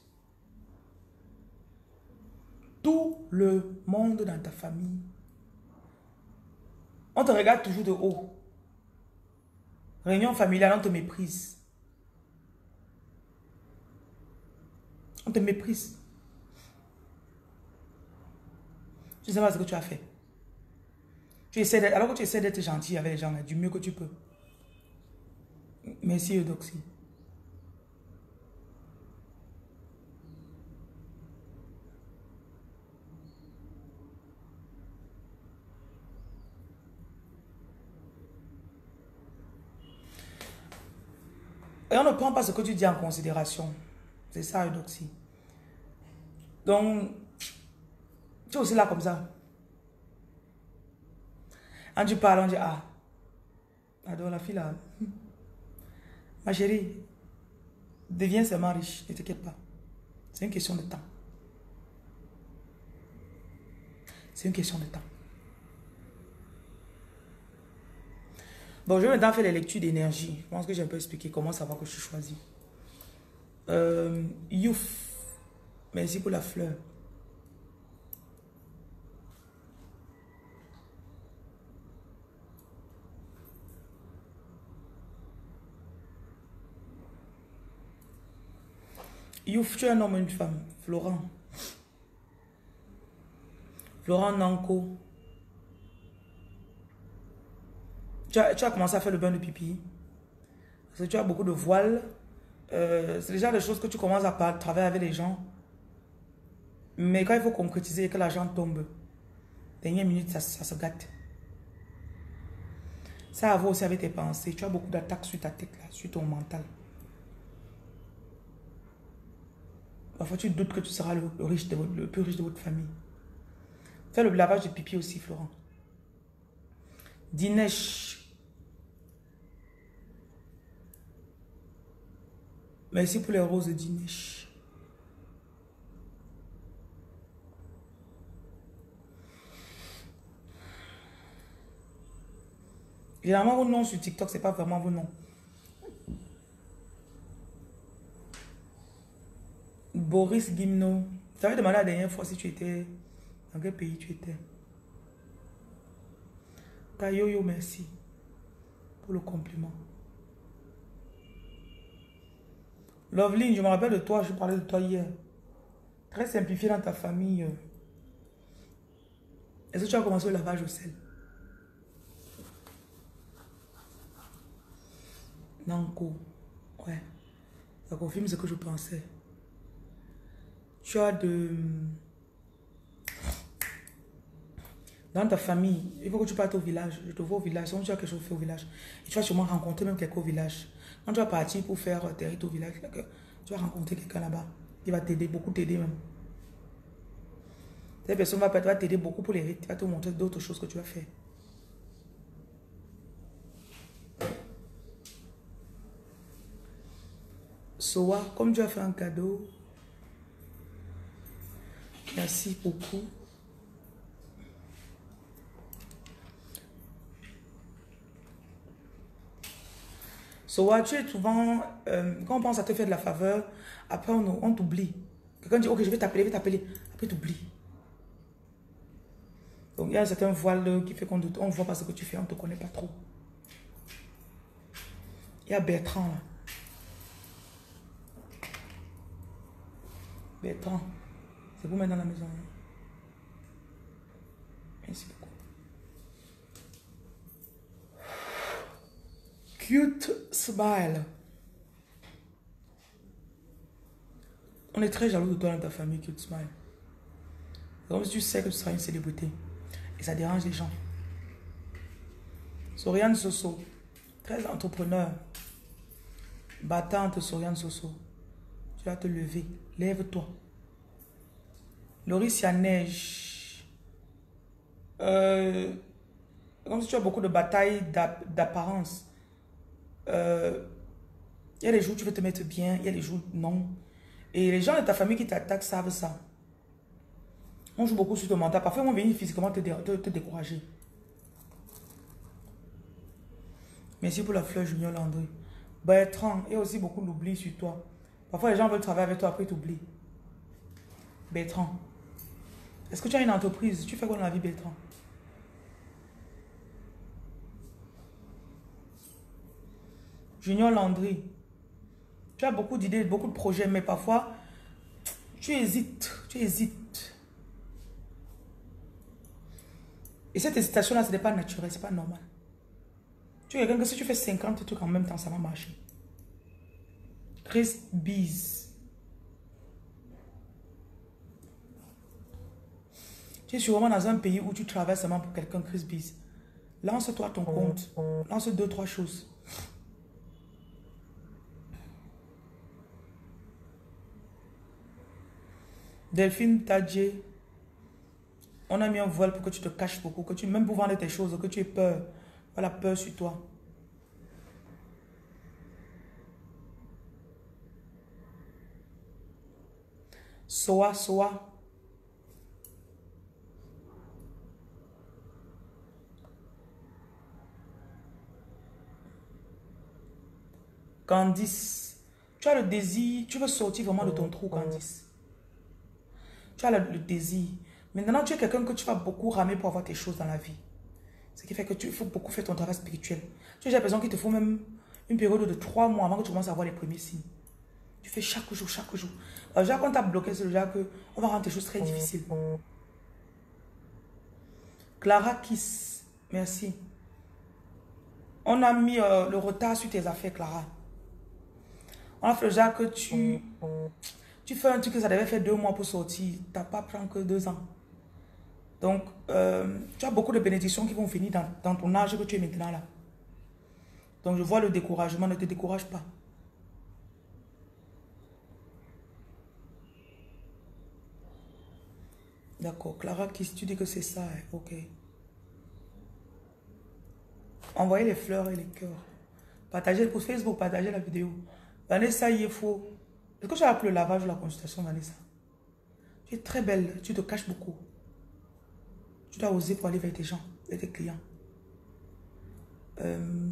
Tout le monde dans ta famille, on te regarde toujours de haut. Réunion familiale, on te méprise. On te méprise. Tu ne sais pas ce que tu as fait. Tu essaies alors que tu essaies d'être gentil avec les gens, là, du mieux que tu peux. Merci Eudoxie. Et on ne prend pas ce que tu dis en considération. C'est ça Eudoxie. Donc, tu es aussi là comme ça. Quand tu parles, on dit ah, adore la fille là. Ma chérie, deviens seulement riche, ne t'inquiète pas. C'est une question de temps. C'est une question de temps. Bon, je vais maintenant faire les lectures d'énergie. Je pense que j'ai un peu expliqué comment savoir que je suis choisi. Euh, Youf, merci pour la fleur. Youf, tu es un homme ou une femme? Florent. Florent Nanko. Tu as, tu as commencé à faire le bain de pipi. Parce que tu as beaucoup de voiles. Euh, c'est déjà des choses que tu commences à travailler avec les gens. Mais quand il faut concrétiser et que l'argent tombe, dernière minute, ça, ça se gâte. Ça va aussi avec tes pensées. Tu as beaucoup d'attaques sur ta tête, là, sur ton mental. Parfois, tu doutes que tu seras le, le, riche de votre, le plus riche de votre famille. Fais le lavage de pipi aussi, Florent. Dinesh. Merci pour les roses de Dinesh. Généralement, vos noms sur TikTok, ce n'est pas vraiment vos noms. Boris Gimno. Tu t'avais demandé la dernière fois si tu étais... Dans quel pays tu étais? Tayoyo, merci pour le compliment. Loveline, je me rappelle de toi, je parlais de toi hier. Très simplifié dans ta famille. Est-ce que tu as commencé le lavage au sel? Nanko. Ouais. Ça confirme ce que je pensais. Tu as de... Dans ta famille, il faut que tu partes au village. Je te vois au village. Si tu as quelque chose à faire au village, et tu vas sûrement rencontrer même quelqu'un au village. Quand tu vas partir pour faire tes rites au village, tu vas rencontrer quelqu'un là-bas qui va t'aider, beaucoup t'aider même. Cette personne va t'aider beaucoup pour les rites. Il va te montrer d'autres choses que tu vas faire. Soa, comme tu as fait un cadeau, merci beaucoup. Soa, tu es souvent, euh, quand on pense à te faire de la faveur, après on, on t'oublie. Quelqu'un dit, ok, je vais t'appeler, je vais t'appeler. Après, tu oublies. Donc, il y a un certain voile qui fait qu'on ne voit pas ce que tu fais, on ne te connaît pas trop. Il y a Bertrand là. Bertrand, c'est vous mettre dans la maison. Merci beaucoup. Cute smile. On est très jaloux de toi dans ta famille, cute smile. Donc, si tu sais que tu seras une célébrité. Et ça dérange les gens. Soriane Soso. Très entrepreneur. Battante Soriane Soso. Tu vas te lever. Lève-toi. Loris, il y a neige. Euh, comme si tu as beaucoup de batailles d'apparence. Euh, il y a des jours où tu veux te mettre bien. Il y a des jours non. Et les gens de ta famille qui t'attaquent savent ça. On joue beaucoup sur ton mental. Parfois, ils vont venir physiquement te, dé te, te décourager. Merci pour la fleur Junior Landry. Bertrand, il y a aussi beaucoup d'oubli sur toi. Parfois, les gens veulent travailler avec toi, après ils t'oublient. Bertrand. Est-ce que tu as une entreprise? Tu fais quoi dans la vie, Bertrand? Junior Landry. Tu as beaucoup d'idées, beaucoup de projets, mais parfois, tu hésites. Tu hésites. Et cette hésitation-là, ce n'est pas naturel, ce n'est pas normal. Tu es quelqu'un que si tu fais cinquante trucs en même temps, ça va marcher. Chris Bees. Tu es sûrement dans un pays où tu travailles seulement pour quelqu'un, Chris Bees. Lance-toi ton compte. Lance deux, trois choses. Delphine Tadje. On a mis un voile pour que tu te caches beaucoup, que tu, même pour vendre tes choses, que tu aies peur. Voilà, peur sur toi. Soa, Soa. Candice. Tu as le désir, tu veux sortir vraiment de ton trou, Candice. Tu as le, le désir. Maintenant, tu es quelqu'un que tu vas beaucoup ramer pour avoir tes choses dans la vie. Ce qui fait que tu il faut beaucoup faire ton travail spirituel. Tu as l'impression qu'il te faut même une période de trois mois avant que tu commences à avoir les premiers signes. Tu fais chaque jour, chaque jour. Alors, déjà, quand tu as bloqué, c'est déjà que on va rendre tes choses très difficiles. Clara Kiss, merci. On a mis euh, le retard sur tes affaires, Clara. On a fait déjà que tu, tu fais un truc que ça devait faire deux mois pour sortir. Tu n'as pas pris que deux ans. Donc, euh, tu as beaucoup de bénédictions qui vont finir dans, dans ton âge que tu es maintenant là. Donc, je vois le découragement. Ne te décourage pas. D'accord. Clara, qui tu dis que c'est ça? Hein? Ok. Envoyez les fleurs et les cœurs. Partagez pour Facebook, partagez la vidéo. Vanessa, il faut. Est-ce que tu as appris le lavage ou la consultation, Vanessa? Tu es très belle. Tu te caches beaucoup. Tu dois oser pour aller vers tes gens, vers tes clients. Euh,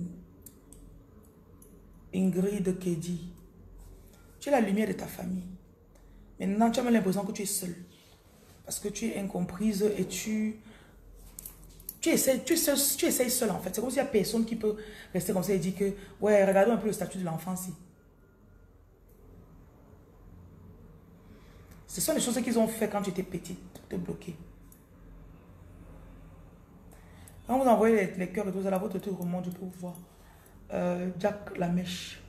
Ingrid Kedi. Tu es la lumière de ta famille. Maintenant, tu as même l'impression que tu es seule. Parce que tu es incomprise et tu... Tu essaies, tu, essaies, tu essaies seule en fait. C'est comme s'il n'y a personne qui peut rester comme ça et dire que... Ouais, regardons un peu le statut de l'enfant ici. Ce sont les choses qu'ils ont fait quand tu étais petite pour te bloquer. Quand vous envoyez les, les cœurs et tout ça, la votre tout remonte, je peux vous voir. Euh, Jack Lamèche.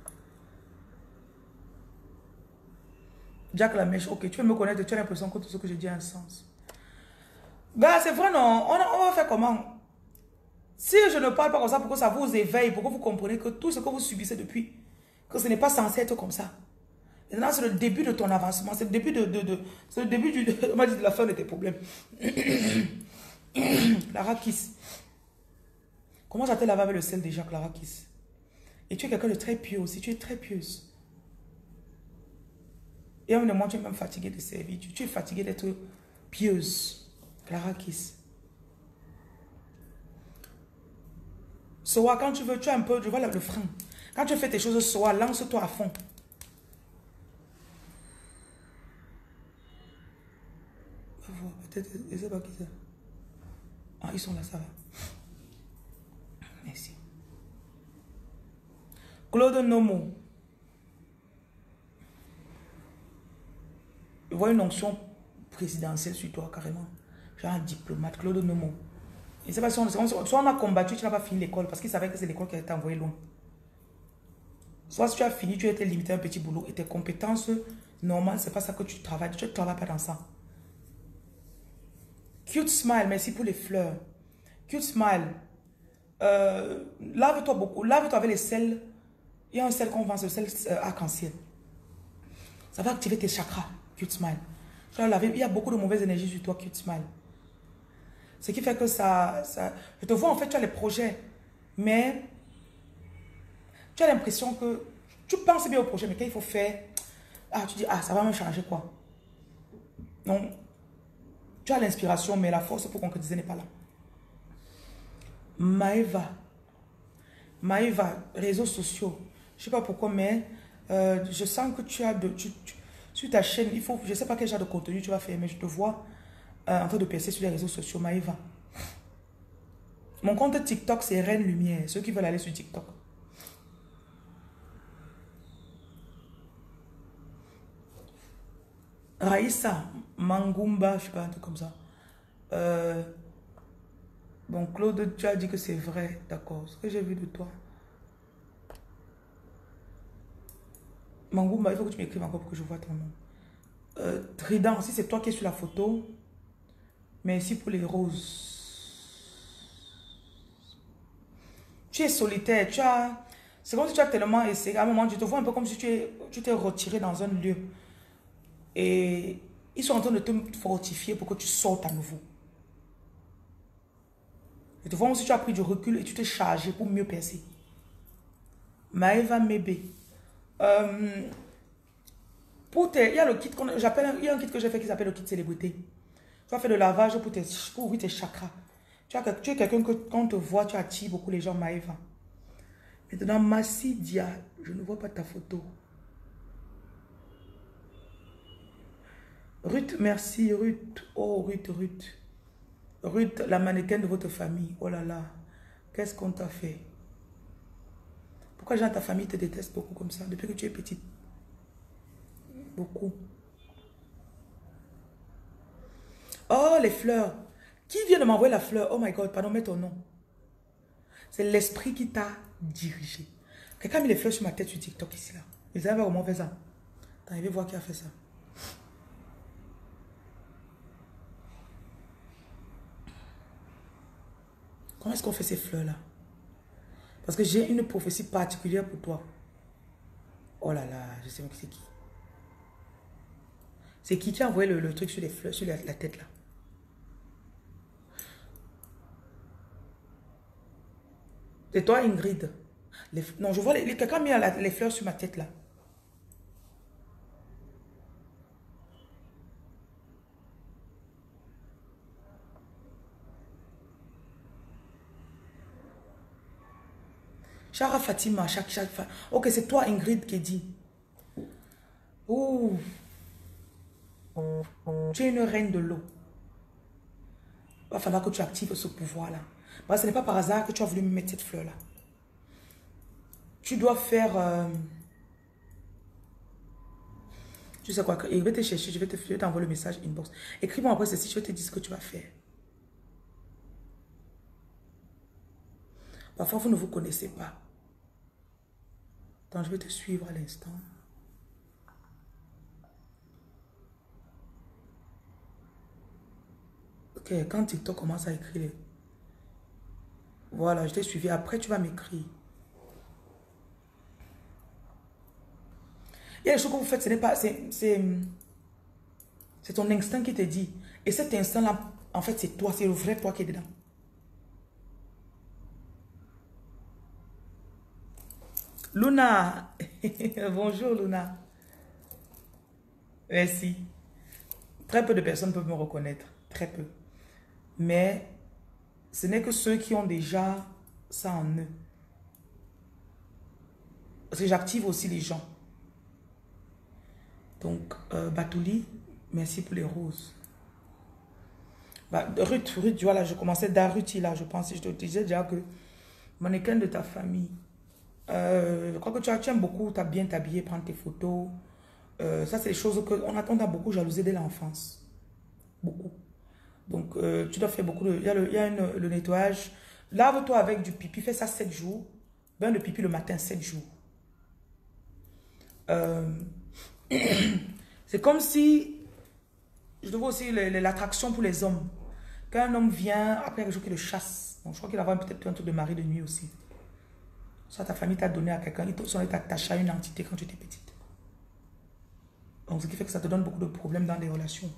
Jack Lamèche, ok, tu veux me connaître, tu as l'impression que tout ce que je dis a un sens. Ben, c'est vrai, non. On, on va faire comment? Si je ne parle pas comme ça pour que ça vous éveille, pour que vous compreniez que tout ce que vous subissez depuis, que ce n'est pas censé être comme ça. Maintenant, c'est le début de ton avancement, c'est le début de... de, de c'est le début du, on m'a dit de la fin de tes problèmes. Clara Kiss. Comment ça te lavé avec le sel déjà, Clara Kiss? Et tu es quelqu'un de très pieux aussi, tu es très pieuse. Et à un moment, tu es même fatiguée de servir, tu, tu es fatiguée d'être pieuse. Clara Kiss. Soa, quand tu veux, tu as un peu, je vois le frein. Quand tu fais tes choses, Soa, lance-toi à fond. Peut-être, je ne sais pas qui c'est. Ah, ils sont là, ça va. Merci. Claude Nomo. Je vois une onction présidentielle sur toi, carrément. Genre un diplomate, Claude Nomo. Je ne sais pas si on, soit on a combattu, tu n'as pas fini l'école parce qu'il savait que c'est l'école qui a été envoyée loin. Soit si tu as fini, tu as été limité à un petit boulot et tes compétences normales, c'est pas ça que tu travailles. Tu ne travailles pas dans ça. Cute smile, merci pour les fleurs. Cute smile. Euh, lave-toi beaucoup. Lave-toi avec les sels. Il y a un sel qu'on vend, c'est le sel euh, arc-en-ciel. Ça va activer tes chakras. Cute smile. Tu vas laver. Il y a beaucoup de mauvaises énergies sur toi, cute smile. Ce qui fait que ça, ça... Je te vois, en fait, tu as les projets. Mais tu as l'impression que... Tu penses bien au projet, mais quand il faut faire... Ah, tu dis, ah, ça va me changer quoi. Non. Tu as l'inspiration, mais la force pour concrétiser n'est pas là. Maëva. Maëva, réseaux sociaux. Je ne sais pas pourquoi, mais euh, je sens que tu as de... Tu, tu, sur ta chaîne, il faut... Je ne sais pas quel genre de contenu tu vas faire, mais je te vois euh, en train de percer sur les réseaux sociaux. Maëva. Mon compte TikTok, c'est Reine Lumière. Ceux qui veulent aller sur TikTok. Raïssa, Mangumba, je sais pas, un truc comme ça. Euh, bon, Claude, tu as dit que c'est vrai, d'accord. Ce que j'ai vu de toi. Mangumba, il faut que tu m'écrives encore pour que je vois ton nom. Euh, Trident, si c'est toi qui es sur la photo, merci pour les roses. Tu es solitaire, tu as... C'est comme si tu as tellement essayé. À un moment, tu te vois un peu comme si tu es, tu t'es retiré dans un lieu. Et ils sont en train de te fortifier pour que tu sortes à nouveau. Je te vois comme si tu as pris du recul et tu t'es chargé pour mieux percer. Maëva Mebe. Euh, pour tes, il y a le kit qu'on j'appelle, il y a un kit que j'ai fait qui s'appelle le kit célébrité. Tu vas faire le lavage pour, tes, pour ouvrir tes chakras. Tu, as, tu es quelqu'un que quand on te voit, tu attires beaucoup les gens, Maëva. Maintenant, Massi Dia, je ne vois pas ta photo. Ruth, merci, Ruth. Oh, Ruth, Ruth. Ruth, la mannequin de votre famille. Oh là là. Qu'est-ce qu'on t'a fait? Pourquoi les gens de ta famille te détestent beaucoup comme ça depuis que tu es petite? Beaucoup. Oh, les fleurs. Qui vient de m'envoyer la fleur? Oh my God, pardon, mets ton nom. C'est l'esprit qui t'a dirigé. Quelqu'un a mis les fleurs sur ma tête sur TikTok ici, là. Ils avaient comment fait ça? T'arrives à voir qui a fait ça. Comment est-ce qu'on fait ces fleurs-là? Parce que j'ai une prophétie particulière pour toi. Oh là là, je sais même c'est qui. C'est qui qui a envoyé le, le truc sur les fleurs, sur la, la tête là? C'est toi, Ingrid. Les, non, je vois les, les, quelqu'un a mis la, les fleurs sur ma tête là. Chara Fatima, chaque, chaque, ok, c'est toi, Ingrid, qui dit. Ouh. Tu es une reine de l'eau. Il va falloir que tu actives ce pouvoir-là. Parce que ce n'est pas par hasard que tu as voulu me mettre cette fleur-là. Tu dois faire... Euh, tu sais quoi, je vais te chercher, je vais t'envoyer le message inbox. Écris-moi après ceci, je vais te dire ce que tu vas faire. Parfois, vous ne vous connaissez pas. Donc, je vais te suivre à l'instant. Ok, quand TikTok commence à écrire, les... voilà, je t'ai suivi. Après, tu vas m'écrire. Il y a des choses que vous faites, ce n'est pas... C'est ton instinct qui te dit. Et cet instinct-là, en fait, c'est toi, c'est le vrai toi qui est dedans. Luna, bonjour Luna. Merci. Très peu de personnes peuvent me reconnaître, très peu. Mais ce n'est que ceux qui ont déjà ça en eux. Parce que j'active aussi les gens. Donc, euh, Batouli, merci pour les roses. Bah, Ruth, Ruth, voilà, je commençais d'Aruti là, je pensais, je te disais déjà que mannequin de ta famille. Euh, je crois que tu, as, tu aimes beaucoup, tu as bien t'habiller, prendre tes photos. Euh, ça, c'est des choses qu'on a, on a beaucoup jalousé dès l'enfance. Beaucoup. Donc, euh, tu dois faire beaucoup de... Il y a, le, il y a une, le nettoyage. Lave-toi avec du pipi, fais ça sept jours. Bain de pipi le matin, sept jours. Euh, c'est comme si, je vois aussi l'attraction pour les hommes. Quand un homme vient, après quelque chose qui le chasse. Donc je crois qu'il va avoir peut-être un truc de mari de nuit aussi. Soit ta famille t'a donné à quelqu'un, ils sont attachés à une entité quand tu étais petite. Donc ce qui fait que ça te donne beaucoup de problèmes dans les relations.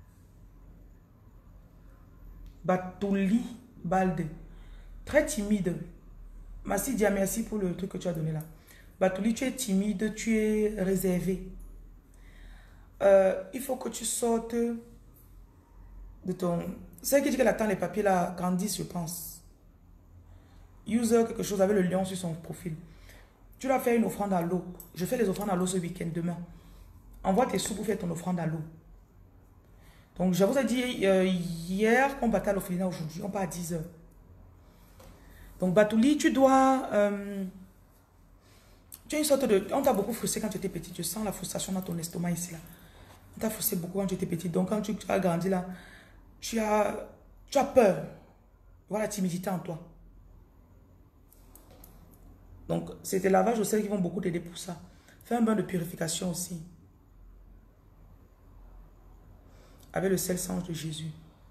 Batouli Balde. Très timide. Merci Dia, merci pour le truc que tu as donné là. Batouli, tu es timide, tu es réservé. Euh, il faut que tu sortes de ton... C'est qui dit qu'elle attend les papiers là grandissent, je pense. User quelque chose avec le lion sur son profil. Tu dois faire une offrande à l'eau. Je fais les offrandes à l'eau ce week-end, demain. Envoie tes sous pour faire ton offrande à l'eau. Donc, je vous ai dit euh, hier qu'on battait à l'orphelinat aujourd'hui. On part à dix heures. Donc, Batouli, tu dois... Euh, tu as une sorte de... On t'a beaucoup frustré quand tu étais petite. Je sens la frustration dans ton estomac ici, là. On t'a frustré beaucoup quand tu étais petite. Donc, quand tu as grandi, là, tu as, tu as peur. Voilà la timidité en toi. Donc, c'est tes lavages au sel qui vont beaucoup t'aider pour ça. Fais un bain de purification aussi. Avec le sel sang de Jésus.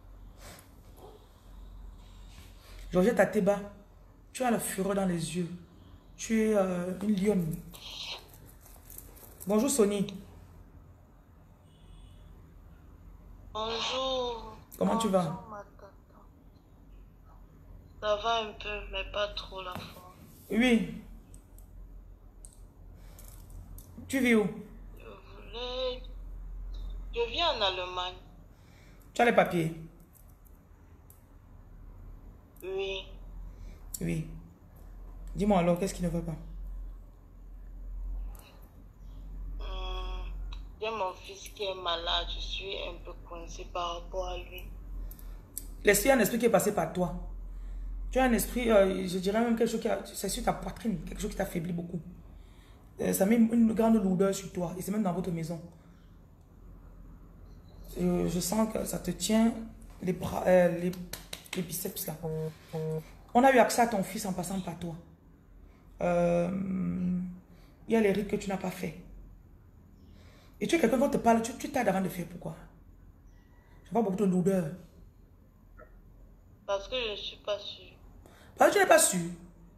Georgette Ateba, tu as la fureur dans les yeux. Tu es euh, une lionne. Bonjour Sony. Bonjour. Comment tu vas? Bonjour, ma tata. Ça va un peu, mais pas trop la forme. Oui. Tu vis où? Je voulais... Je vis en Allemagne. Tu as les papiers? Oui. Oui. Dis-moi alors, qu'est-ce qui ne va pas? Hum, J'ai mon fils qui est malade. Je suis un peu coincée par rapport à lui. L'esprit, un esprit qui est passé par toi. Tu as un esprit, euh, je dirais même quelque chose qui a... C'est sur ta poitrine, quelque chose qui t'affaiblit beaucoup. Euh, ça met une, une grande lourdeur sur toi. Et c'est même dans votre maison. Euh, je sens que ça te tient les, bras, euh, les, les biceps là. On a eu accès à ton fils en passant par toi. Euh, il y a les rites que tu n'as pas fait. Et tu es quelqu'un qui te parle, tu, tu t'as avant de faire pourquoi? Je vois beaucoup de lourdeur. Parce que je ne suis pas sûre. Parce que tu n'es pas sûr.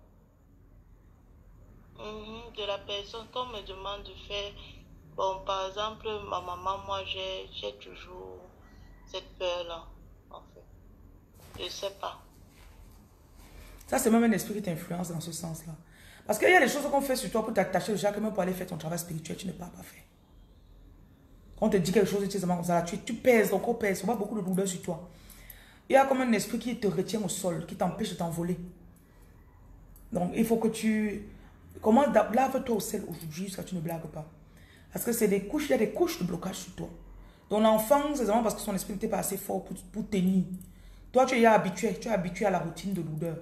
Mhm, de la personne qu'on me demande de faire. Bon, par exemple, ma maman, moi, j'ai j'ai toujours cette peur-là, en fait. Je ne sais pas. Ça, c'est même un esprit qui t'influence dans ce sens-là. Parce qu'il y a des choses qu'on fait sur toi pour t'attacher déjà, que même pour aller faire ton travail spirituel, tu ne peux pas faire. Quand on te dit quelque chose, tu sais comme ça, tu, tu pèses, ton corps pèse, on voit beaucoup de douleur sur toi. Il y a comme un esprit qui te retient au sol, qui t'empêche de t'envoler. Donc, il faut que tu... Comment lave-toi au sel aujourd'hui jusqu'à ce que tu ne blagues pas. Parce que c'est des couches, il y a des couches de blocage sur toi. Ton enfant, c'est vraiment parce que son esprit n'était pas assez fort pour, pour tenir. Toi, tu es habitué, tu es habitué à la routine de lourdeur.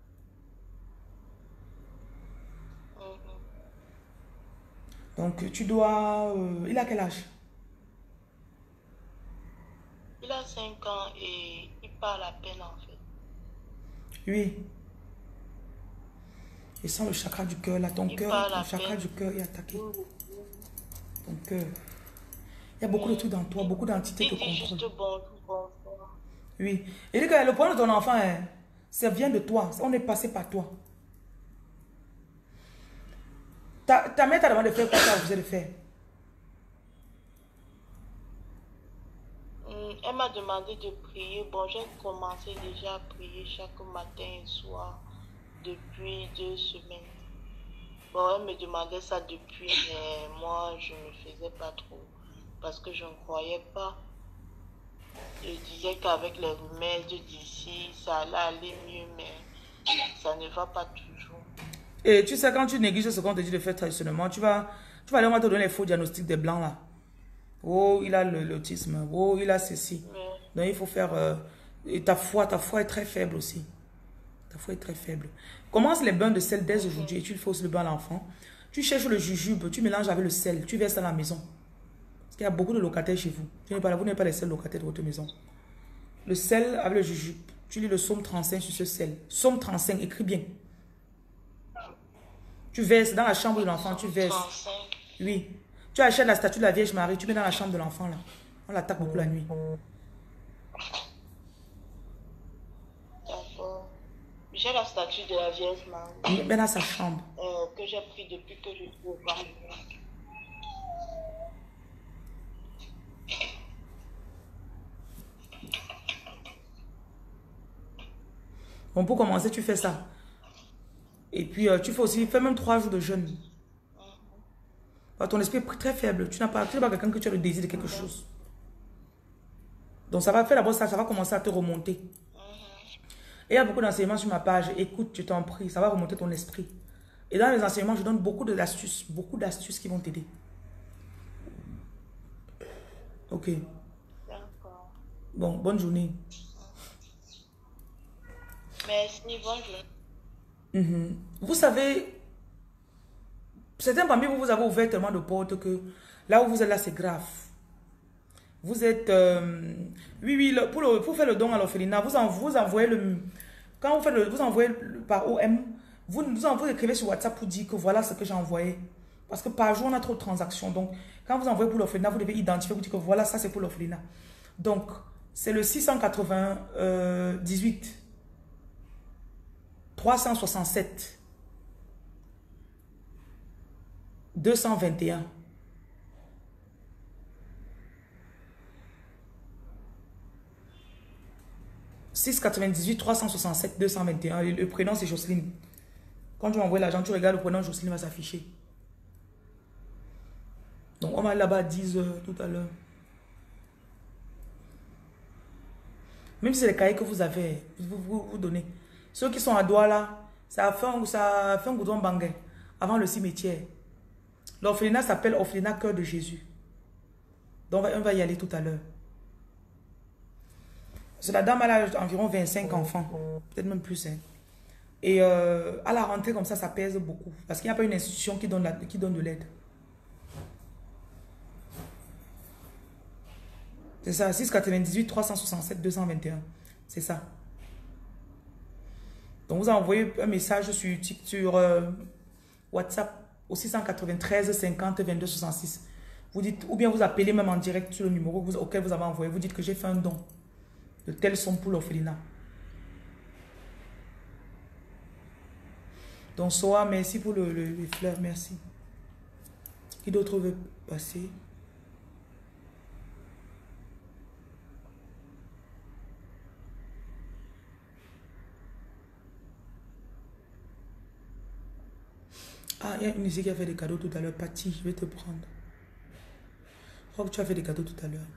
Mhm. Donc, tu dois... Euh, il a quel âge? Il a cinq ans et il parle à peine, en fait. Oui. Et sens le chakra du cœur, là, ton Il cœur, parle ton à chakra peine. du cœur est attaqué. Mhm. Ton cœur. Il y a beaucoup de trucs dans toi, beaucoup d'entités te Il dit juste contrôlent. bonjour, bonsoir. Oui. Et dit que le problème de ton enfant, hein, ça vient de toi. On est passé par toi. Ta, ta mère t'a demandé de faire quoi tu as refusé de faire? Hum, Elle m'a demandé de prier. Bon, j'ai commencé déjà à prier chaque matin et soir depuis deux semaines. Bon, elle me demandait ça depuis, mais moi, je ne faisais pas trop parce que je ne croyais pas. Je disais qu'avec les remèdes d'ici, ça allait aller mieux, mais ça ne va pas toujours. Et tu sais, quand tu négliges ce qu'on te dit de faire traditionnellement, tu vas, tu vas aller, on va te donner les faux diagnostics des blancs là. Oh, il a le- l'autisme. Oh, il a ceci. Mais, Donc, il faut faire... euh, et ta foi, ta foi est très faible aussi. Ta foi est très faible. Commence les bains de sel dès aujourd'hui et tu fais aussi le bain à l'enfant. Tu cherches le jujube, tu mélanges avec le sel, tu verses dans la maison. Parce qu'il y a beaucoup de locataires chez vous. Tu n'êtes pas là, vous n'êtes pas les seuls locataires de votre maison. Le sel avec le jujube. Tu lis le psaume trente-cinq sur ce sel. Psaume trente-cinq, écris bien. Tu verses dans la chambre de l'enfant, tu verses. trente-cinq. Oui. Tu achètes la statue de la Vierge Marie, tu mets dans la chambre de l'enfant là. On l'attaque beaucoup la nuit. D'accord. J'ai la statue de la Vierge Marie. Mets dans sa chambre. Euh, que j'ai pris depuis que je suis au Cameroun. Bon, pour commencer, tu fais ça. Et puis, euh, tu fais aussi, fais même trois jours de jeûne. Ton esprit est très faible. Tu n'as pas, tu n'es pas quelqu'un que tu as le désir de quelque chose. Donc, ça va faire d'abord ça, ça va commencer à te remonter. Et il y a beaucoup d'enseignements sur ma page. Écoute, je t'en prie, ça va remonter ton esprit. Et dans les enseignements, je donne beaucoup d'astuces, beaucoup d'astuces qui vont t'aider. Ok. D'accord. Bon, bonne journée. Merci, bonne journée. Mm-hmm. Vous savez, certains parmi vous, vous avez ouvert tellement de portes que là où vous êtes là, c'est grave. Vous êtes... Euh, oui, oui, le, pour, le, pour faire le don à l'orphelinat, vous, en, vous envoyez le... Quand vous faites le... Vous envoyez le, par O M, vous, vous, vous écrivez sur WhatsApp pour dire que voilà ce que j'ai envoyé. Parce que par jour, on a trop de transactions. Donc, quand vous envoyez pour l'orphelinat, vous devez identifier, vous dire que voilà, ça c'est pour l'orphelinat. Donc, c'est le six cent quatre-vingt-dix-huit trois cent soixante-sept deux cent vingt et un. six cent quatre-vingt-dix-huit trois cent soixante-sept deux cent vingt et un. Le prénom c'est Jocelyne. Quand tu m'envoies l'argent, tu regardes le prénom, Jocelyne va s'afficher. Donc on va là-bas à dix heures tout à l'heure. Même si c'est les cahiers que vous avez, vous vous, vous donnez. Ceux qui sont à Douala, ça fait un, ça fait un goudron banguin avant le cimetière. L'orphelinat s'appelle Orphelinat Cœur de Jésus. Donc on va y aller tout à l'heure. C'est la dame, elle a environ vingt-cinq enfants, peut-être même plus. Hein. Et euh, à la rentrée comme ça, ça pèse beaucoup. Parce qu'il n'y a pas une institution qui donne, la, qui donne de l'aide. C'est ça, six cent quatre-vingt-dix-huit trois cent soixante-sept deux cent vingt et un. C'est ça. Donc vous envoyez un message sur, sur euh, WhatsApp au six cent quatre-vingt-treize cinquante vingt-deux soixante-six. Vous dites, ou bien vous appelez même en direct sur le numéro vous, auquel vous avez envoyé. Vous dites que j'ai fait un don de telle somme pour l'orphelinat. Donc Soa, merci pour le, le, les fleurs, merci. Qui d'autre veut passer? Ah, il y a une ici qui a fait des cadeaux tout à l'heure. Patty, je vais te prendre. Je crois que tu as fait des cadeaux tout à l'heure.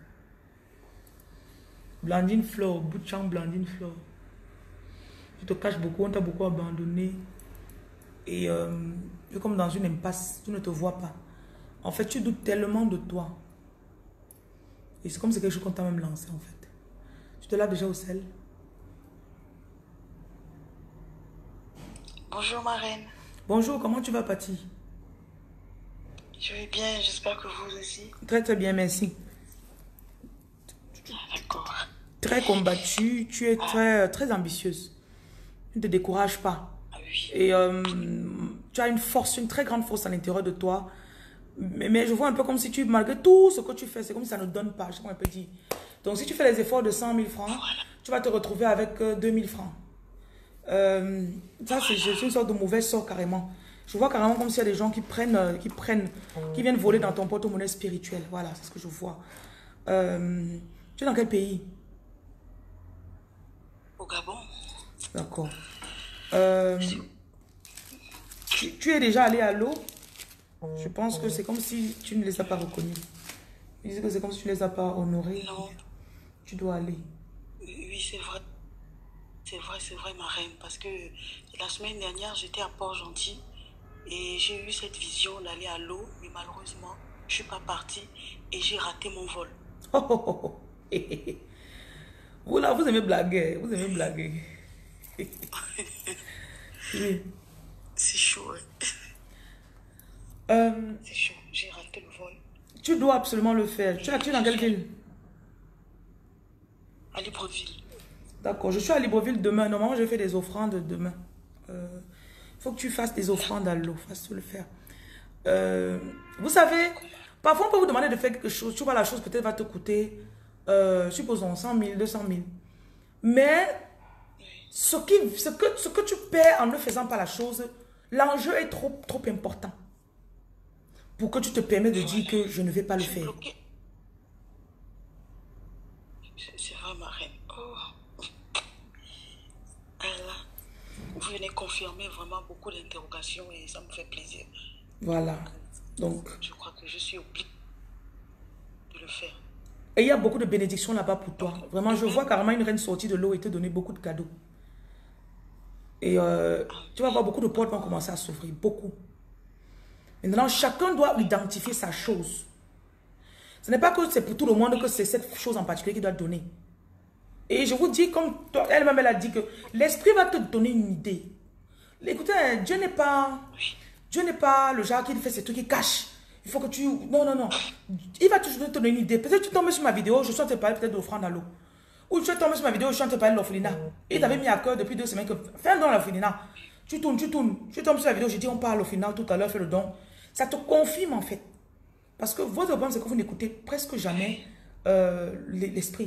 Blandine Flore, bout de champ, Blandine Flore. Tu te caches beaucoup, on t'a beaucoup abandonné. Et euh, tu es comme dans une impasse, tu ne te vois pas. En fait, tu doutes tellement de toi. Et c'est comme c'est quelque chose qu'on t'a même lancé en fait. Tu te laves déjà au sel? Bonjour ma reine. Bonjour, comment tu vas, Patty? Je vais bien, j'espère que vous aussi. Très très bien, merci. D'accord. Très combattue, tu es très, très ambitieuse. Tu ne te décourages pas. Ah oui. Et euh, tu as une force, une très grande force à l'intérieur de toi. Mais, mais je vois un peu comme si tu, malgré tout ce que tu fais, c'est comme si ça ne donne pas. Je sais pas comment on peut dire. Donc si tu fais les efforts de cent mille francs, voilà, tu vas te retrouver avec euh, deux mille francs. Euh, ça, c'est une sorte de mauvais sort carrément. Je vois carrément comme s'il y a des gens qui prennent, euh, qui prennent, qui viennent voler dans ton porte-monnaie spirituel. Voilà, c'est ce que je vois. Euh, tu es dans quel pays? Au Gabon. D'accord. Euh, tu, tu es déjà allé à l'eau? Je pense que c'est comme si tu ne les as pas reconnus. Ils disent que c'est comme si tu ne les as pas honorés. Non. Tu dois aller. Oui, c'est vrai. C'est vrai, c'est vrai, ma reine. Parce que la semaine dernière, j'étais à Port-Gentil et j'ai eu cette vision d'aller à l'eau. Mais malheureusement, je ne suis pas partie et j'ai raté mon vol. Oh, oh, oh, oh. Vous là, vous aimez blaguer. Vous aimez blaguer. Oui. C'est chaud. Hein? Euh, c'est chaud. J'ai raté le vol. Tu dois absolument le faire. Tu, tu es dans quelle ville? À Libreville. D'accord. Je suis à Libreville demain. Normalement, je fais des offrandes demain. Il euh, faut que tu fasses des offrandes à l'eau. Faut le faire. Euh, vous savez, parfois on peut vous demander de faire quelque chose. Tu vois, la chose peut-être va te coûter, euh, supposons, cent mille, deux cent mille. Mais ce, qui, ce, que, ce que tu perds en ne faisant pas la chose, l'enjeu est trop, trop important pour que tu te permettes de dire que je ne vais pas le Je suis faire. bloquée. C'est c'est vrai, ma reine. Oh. Allah, vous venez confirmer vraiment beaucoup d'interrogations et ça me fait plaisir. Voilà. Donc, Je crois que je suis obligée de le faire. et il y a beaucoup de bénédictions là-bas pour toi. Vraiment, je vois carrément une reine sortie de l'eau et te donner beaucoup de cadeaux. Et euh, tu vas voir beaucoup de portes vont commencer à s'ouvrir. Beaucoup. Maintenant, chacun doit identifier sa chose. Ce n'est pas que c'est pour tout le monde que c'est cette chose en particulier qui doit donner. Et je vous dis, comme elle-même elle a dit, que l'esprit va te donner une idée. Écoutez, Dieu n'est pas, Dieu n'est pas le genre qui fait ces trucs qui cache. Il faut que tu... Non, non, non. Il va toujours te donner une idée. Peut-être que tu tombes sur ma vidéo, je suis en train de parler peut-être d'offrande à l'eau. Ou tu tombes sur ma vidéo, je suis en train de parler de l'orphelinat. Et tu avais mis à cœur depuis deux semaines que fais un don à l'orphelinat. Tu tournes, tu tournes. Tu tombes sur la vidéo, je dis on parle au final tout à l'heure, fais le don. Ça te confirme en fait. Parce que votre problème, c'est que vous n'écoutez presque jamais euh, l'esprit.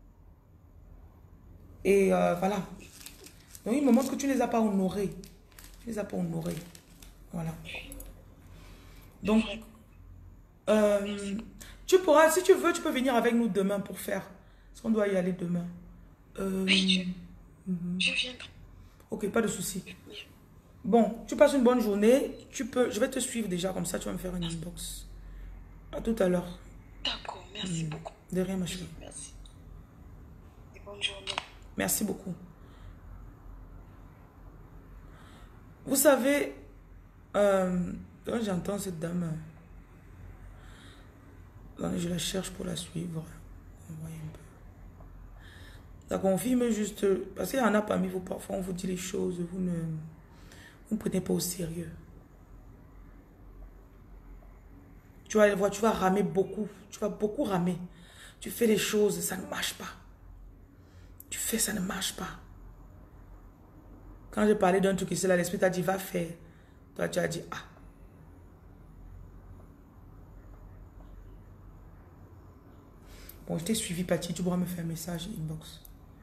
Et euh, voilà. Donc il me montre que tu ne les as pas honorés. Tu ne les as pas honorés. Voilà. Donc, euh, tu pourras, si tu veux, tu peux venir avec nous demain pour faire. Parce qu'on doit y aller demain. Euh, Oui, je, mhm. je viendrai. Ok, pas de souci. Bon, tu passes une bonne journée. Tu peux, je vais te suivre déjà, comme ça tu vas me faire une inbox. À tout à l'heure. D'accord, merci Mhm. beaucoup. De rien, ma chérie. Merci. Et bonne journée. Merci beaucoup. Vous savez, euh, quand j'entends cette dame, euh, je la cherche pour la suivre. On voit un peu. Ça confirme juste, parce qu'il y en a parmi vous, parfois on vous dit les choses, vous ne, vous ne prenez pas au sérieux. Tu vas voir, tu vas ramer beaucoup, tu vas beaucoup ramer. Tu fais les choses, ça ne marche pas. Tu fais, ça ne marche pas. Quand j'ai parlé d'un truc ici, là, l'esprit t'a dit, va faire. Toi, tu as dit, ah. Bon, je t'ai suivi, Patty, tu pourras me faire un message inbox.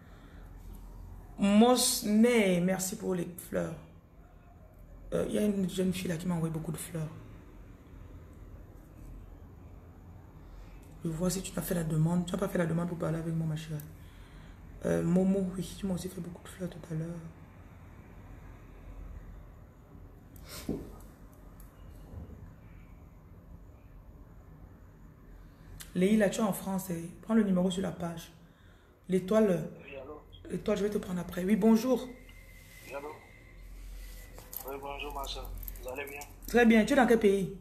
Mosné, merci pour les fleurs. Il euh, y a une jeune fille là qui m'a envoyé beaucoup de fleurs. Je vois si tu as fait la demande. Tu n'as pas fait la demande pour parler avec moi, ma chérie. Euh, Momo, oui, tu m'as aussi fait beaucoup de fleurs tout à l'heure. Léa, tu es en France. Eh. Prends le numéro sur la page. L'étoile. Oui, allô? L'étoile, je vais te prendre après. Oui, bonjour. Oui, allô? Oui, bonjour, ma soeur. Vous allez bien? Très bien. Tu es dans quel pays?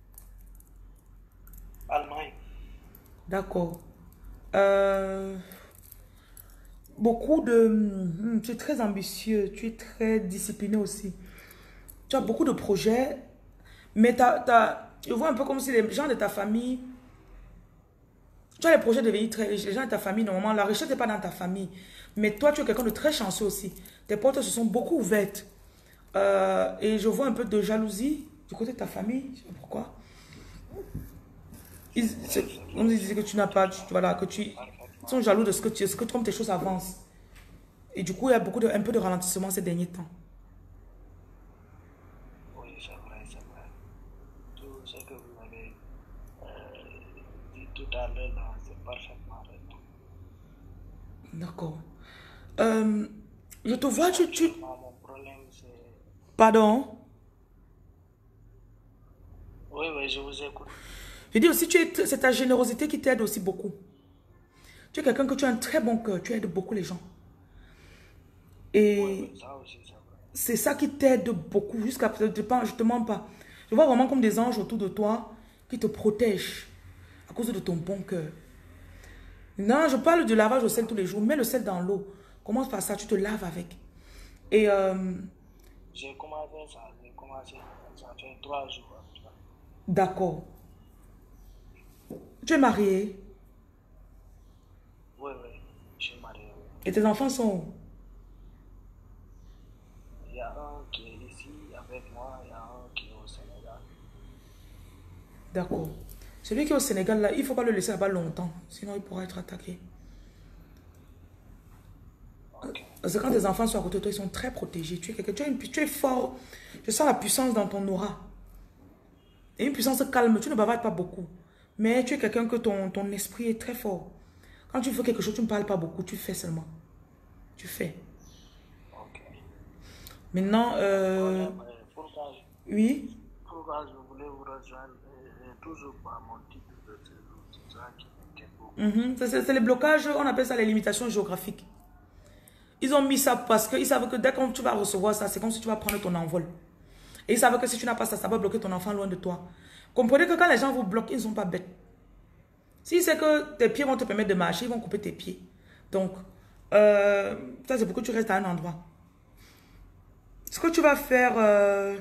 Allemagne. D'accord. Euh, beaucoup de... Hmm, tu es très ambitieux. Tu es très discipliné aussi. Tu as beaucoup de projets. Mais t'as, t'as, je vois un peu comme si les gens de ta famille... Tu as les projets de devenir très riches. Les gens de ta famille, normalement, la richesse n'est pas dans ta famille. Mais toi, tu es quelqu'un de très chanceux aussi. Tes portes se sont beaucoup ouvertes. Euh, et je vois un peu de jalousie du côté de ta famille. Je sais pas pourquoi. Ils, on me disait que tu n'as pas... Tu, voilà, que tu... Ils sont jaloux de ce que tu... Ce que comme tes choses avancent. Et du coup, il y a beaucoup de, un peu de ralentissement ces derniers temps. Oui, c'est vrai, c'est vrai. Tout ce que vous avez euh, dit tout à l'heure, là, c'est parfaitement raison. D'accord. Euh, je te vois, tu... tu... Mon problème, c'est... Pardon? Oui, oui, je vous écoute. Je dis aussi, tu es, c'est ta générosité qui t'aide aussi beaucoup. Tu es quelqu'un que tu as un très bon cœur, tu aides beaucoup les gens. Et Oui, oui, ça aussi, c'est vrai. c'est ça qui t'aide beaucoup, jusqu'à présent, je ne te mens pas. Je vois vraiment comme des anges autour de toi qui te protègent à cause de ton bon cœur. Non, je parle de lavage au sel tous les jours. Mets le sel dans l'eau. Commence par ça, tu te laves avec. Et euh, J'ai commencé ça, j'ai commencé, ça fait trois jours. d'accord. Tu es marié? Oui, oui, je suis marié. Oui. Et tes enfants sont où? Il y a un qui est ici avec moi, il y a un qui est au Sénégal. D'accord. Celui qui est au Sénégal, là, il ne faut pas le laisser là-bas longtemps. Sinon, il pourra être attaqué. Ok. Parce que quand tes enfants sont à côté de toi, ils sont très protégés. Tu es, quelqu'un, tu, es une- tu es fort. Je sens la puissance dans ton aura. Et une puissance calme. Tu ne bavardes pas beaucoup. Mais tu es quelqu'un que ton, ton esprit est très fort. Quand tu fais quelque chose, tu ne parles pas beaucoup. Tu fais seulement. Tu fais. Ok. Maintenant, euh, Voilà, mais pourquoi, je- oui. pourquoi je voulais vous rejoindre, et, et toujours pas mon type de séjour, c'est ça qui m'inquiète beaucoup. Mhm. C'est c'est- c'est les blocages, on appelle ça les limitations géographiques. Ils ont mis ça parce qu'ils savent que dès que tu vas recevoir ça, c'est comme si tu vas prendre ton envol. Et ils savent que si tu n'as pas ça, ça va bloquer ton enfant loin de toi. Comprenez que quand les gens vous bloquent, ils ne sont pas bêtes. Si c'est que tes pieds vont te permettre de marcher, ils vont couper tes pieds. Donc, euh, ça c'est pour que tu restes à un endroit. Ce que tu vas faire, euh,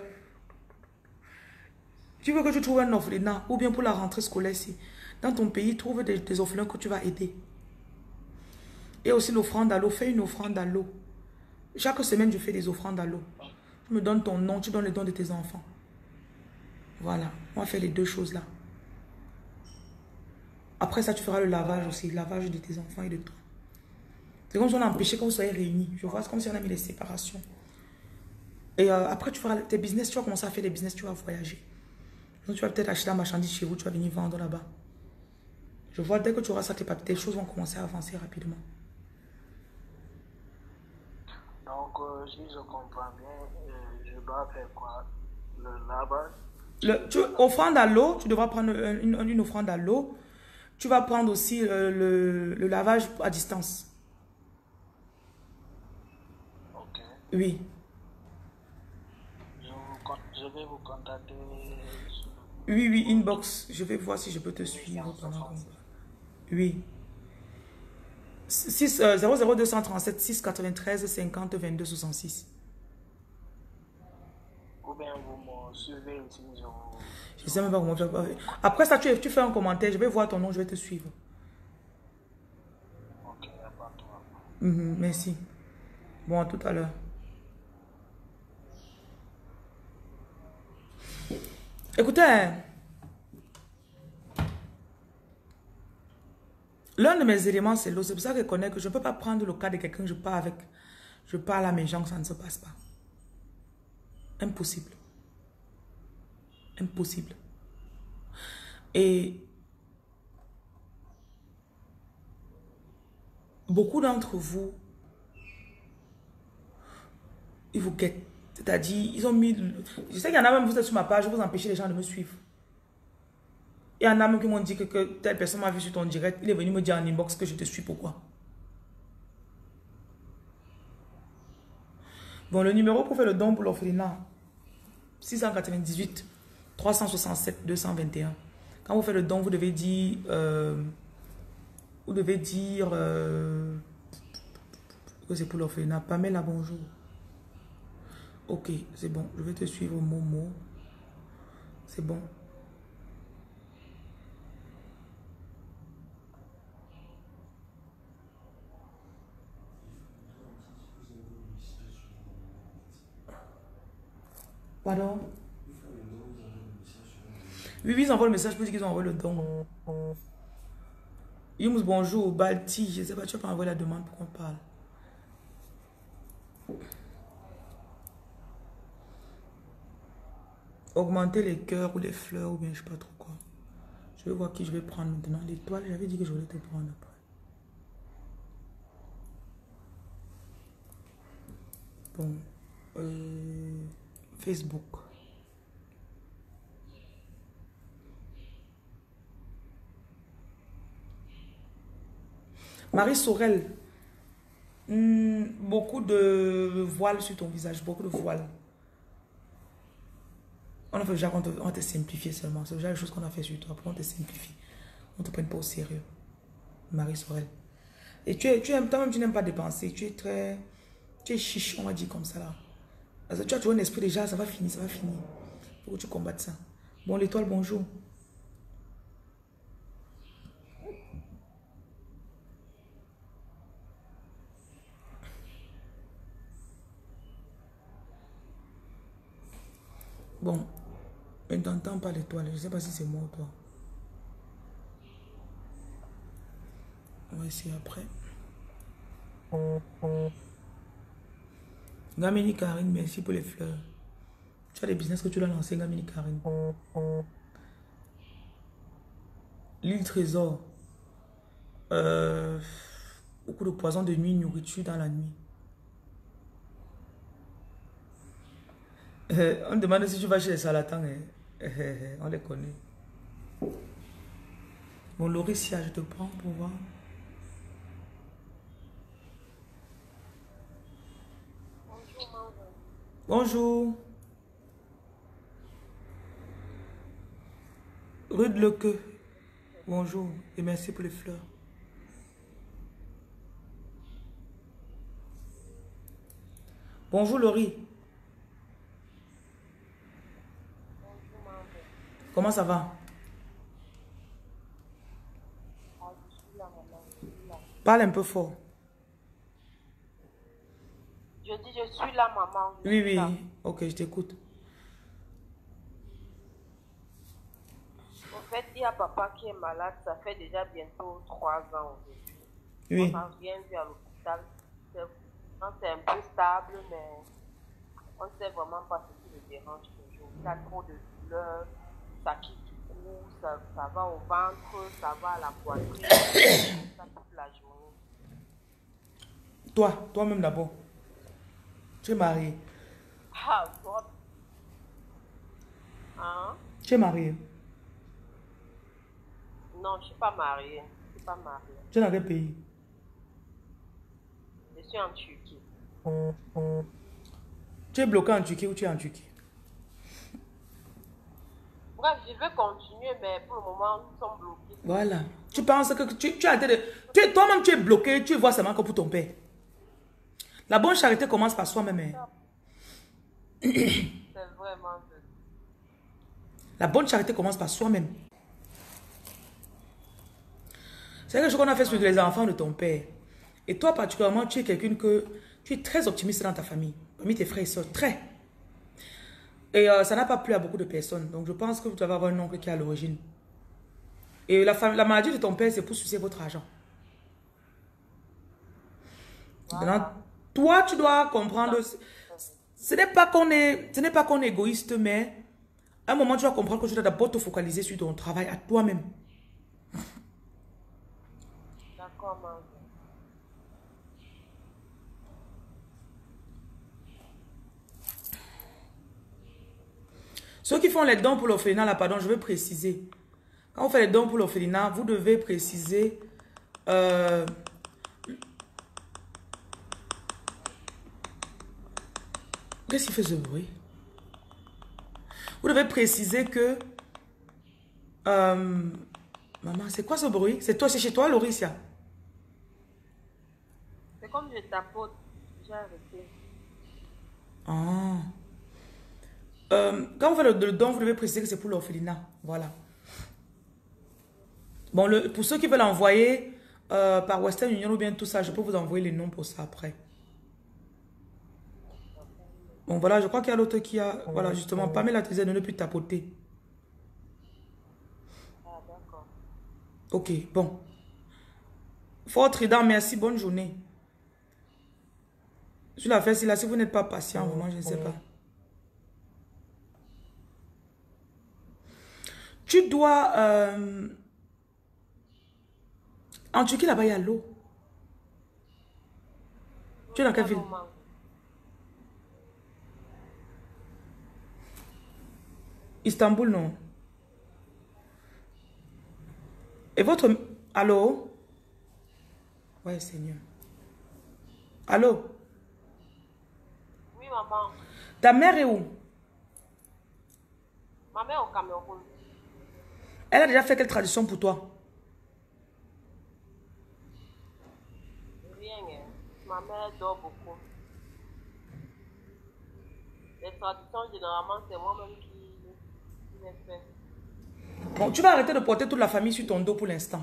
tu veux que tu trouves un orphelinat, ou bien pour la rentrée scolaire ici. Dans ton pays, trouve des, des orphelins que tu vas aider. Et aussi l'offrande à l'eau, fais une offrande à l'eau. Chaque semaine, je fais des offrandes à l'eau. Tu me donnes ton nom, tu donnes les dons de tes enfants. Voilà, on va faire les deux choses là. Après ça, tu feras le lavage aussi, le lavage de tes enfants et de toi. C'est comme si on a empêché que vous soyez réunis. Je vois, c'est comme si on a mis des séparations. Et euh, après, tu feras tes business, tu vas commencer à faire des business, tu vas voyager. Donc, tu vas peut-être acheter la marchandise chez vous, tu vas venir vendre là-bas. Je vois, dès que tu auras ça, tes papiers, tes choses vont commencer à avancer rapidement. Donc, euh, si je comprends bien, euh, je dois faire quoi? Le lavage? Le, tu, offrande à l'eau, tu devras prendre une, une, une offrande à l'eau. Tu vas prendre aussi euh, le, le lavage à distance. Ok. Oui. Je, vous con- je vais vous contacter sur Oui, oui, inbox. Je vais voir si je peux te suivre en pendant qu'on français. parle. Oui. six, euh, zéro zéro deux cent trente-sept six quatre-vingt-treize cinquante vingt-deux soixante-six. Ou bien vous me suivez ici, je vous... Je ne sais même pas comment faire. Après ça, tu, tu fais un commentaire. Je vais voir ton nom, je vais te suivre. Ok, il n'y a pas de problème. Mhm, merci. Bon, à tout à l'heure. Écoutez, hein, l'un de mes éléments, c'est l'eau. C'est pour ça que je connais que je ne peux pas prendre le cas de quelqu'un que je parle avec. Je parle à mes gens, ça ne se passe pas. Impossible. Impossible. Et beaucoup d'entre vous, ils vous guettent. C'est-à-dire, ils ont mis... Je sais qu'il y en a même, vous êtes sur ma page, vous empêchez les gens de me suivre. Il y en a même qui m'ont dit que, que telle personne m'a vu sur ton direct, il est venu me dire en inbox que je te suis, pourquoi? Bon, le numéro pour faire le don pour l'orphelinat, six cent quatre-vingt-dix-huit trois cent soixante-sept deux cent vingt et un. Quand vous faites le don, vous devez dire... Euh, vous devez dire... Euh, que c'est pour l'orphelinat. Pamela, bonjour. Ok, c'est bon. Je vais te suivre, Momo. C'est bon. Pardon? Oui, oui, ils envoient le message pour dire qu'ils ont envoyé le don. Yums, bonjour. Balti, je ne sais pas, tu vas pas envoyer la demande pour qu'on parle. Augmenter les cœurs ou les fleurs ou bien je sais pas trop quoi. Je vais voir qui je vais prendre maintenant. L'étoile, j'avais dit que je voulais te prendre après. Bon. Euh, Facebook. Marie Sorel. Hmm, beaucoup de voiles sur ton visage. Beaucoup de voiles. On a fait déjà, on te, on te simplifié seulement. C'est déjà les choses qu'on a fait sur toi. Après, on te simplifie. On ne te prenne pas au sérieux. Marie Sorel. Et tu es, tu aimes, toi-même, tu n'aimes pas dépenser. Tu es très... Tu es chiche, on va dire comme ça là. Parce que tu as toujours un esprit déjà, ça va finir, ça va finir. Il faut que tu combattes ça. Bon, l'étoile, bonjour. Bon. Je ne t'entends pas l'étoile. Je ne sais pas si c'est moi ou toi. On va essayer après. Gamini Karine, merci pour les fleurs. Tu as des business que tu dois lancer, Gamini Karine. L'île Trésor. Euh, beaucoup de poisons de nuit, nourriture dans la nuit. Euh, on demande si tu vas chez les charlatans. Hein. On les connaît. Bon, Lauricia, je te prends pour voir. Bonjour. Rue de Lequeux. Bonjour et merci pour les fleurs. Bonjour Laurie. Bonjour, maman. Comment ça va? Ah, je suis là, maman. Je suis là. Parle un peu fort. Je dis, je suis là, maman. Je Oui, suis oui. là. Ok, je t'écoute. En fait, il y a papa qui est malade. Ça fait déjà bientôt trois ans aujourd'hui. Oui. On n'a rien vu à l'hôpital. C'est c'est un peu stable, mais on ne sait vraiment pas ce qui le dérange toujours. Il a trop de douleurs, ça quitte du cou, ça, ça va au ventre, ça va à la poitrine, ça toute la journée. Toi, toi-même d'abord. Tu es marié. Ah, toi. Hein? Tu es marié. Non, je ne suis pas mariée. Je suis pas mariée. Tu es dans quel pays? Je suis en Turquie. Tu es bloqué en Turquie ou tu es en Turquie? Bref, je veux continuer, mais pour le moment, nous sommes bloqués. Voilà. Tu penses que tu, tu as été de... tu es- Toi-même, tu es bloqué, tu vois seulement que pour ton père. La bonne charité commence par soi-même. Hein. C'est vraiment de... La bonne charité commence par soi-même. C'est quelque chose qu'on a fait sur les enfants de ton père. Et toi, particulièrement, tu es quelqu'un que... Tu es très optimiste dans ta famille. Parmi tes frères et soeurs. Très. Et euh, ça n'a pas plu à beaucoup de personnes. Donc, je pense que tu vas avoir un oncle qui est à l'origine. Et la, fam- la maladie de ton père, c'est pour sucer votre argent. Maintenant, toi, tu dois comprendre... ce- Ce n'est pas qu'on est, ce n'est pas qu'on est égoïste, mais à un moment, tu dois comprendre que tu dois d'abord te focaliser sur ton travail à toi-même. D'accord, maman. Ceux qui font les dons pour l'orphelinat, là, pardon, je veux préciser. Quand vous faites les dons pour l'orphelinat, vous devez préciser... Euh, Qu'est-ce qui fait ce bruit? Vous devez préciser que... euh, maman, c'est quoi ce bruit? C'est toi, c'est chez toi, Lauricia? C'est comme je tapote. J'ai arrêté. Ah. Euh, quand vous faites le, le don, vous devez préciser que c'est pour l'orphelinat. Voilà. Bon, le, pour ceux qui veulent envoyer euh, par Western Union ou bien tout ça, je peux vous envoyer les noms pour ça après. Bon, voilà, je crois qu'il y a l'autre qui a... Voilà, justement, Pamela te disait de ne plus tapoter. Ah, d'accord. Ok, bon. Fort Trident, merci, bonne journée. Sur la fête, là, si vous n'êtes pas patient, vraiment, je ne sais pas. Tu dois... euh, En Turquie, là-bas, il y a l'eau. Tu es dans quelle ville? Maman. Istanbul, non. Et votre... Allô? Ouais, Seigneur. Allô? Oui, maman. Ta mère est où? Ma mère au Cameroun. Elle a déjà fait quelle tradition pour toi? Rien, hein. Ma mère dort beaucoup. Les traditions, généralement, c'est moi-même qui, qui les fais. Bon, tu vas arrêter de porter toute la famille sur ton dos pour l'instant.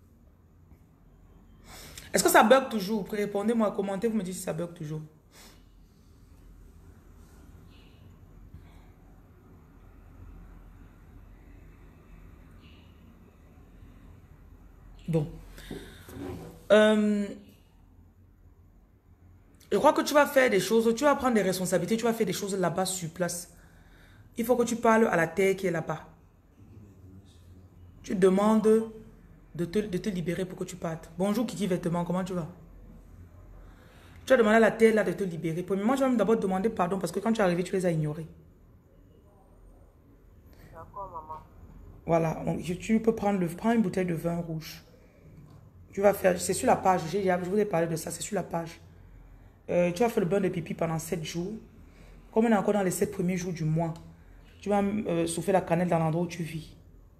Est-ce que ça bug toujours? Répondez-moi, commentez, vous me dites si ça bug toujours. Bon. Euh, je crois que tu vas faire des choses, tu vas prendre des responsabilités, tu vas faire des choses là-bas sur place. Il faut que tu parles à la terre qui est là-bas. Tu demandes de te, de te libérer pour que tu partes. Bonjour Kiki Vêtements, comment tu vas? Tu as demandé à la terre là de te libérer. Premièrement, tu vas même d'abord demander pardon parce que quand tu es arrivé, tu les as ignorés. D'accord, maman. Voilà, donc tu peux prendre, le, prends une bouteille de vin rouge. Tu vas faire, c'est sur la page, je vous ai parlé de ça, c'est sur la page. Euh, tu vas faire le bain de pipi pendant sept jours. Comme on est encore dans les sept premiers jours du mois, tu vas euh, souffler la cannelle dans l'endroit où tu vis.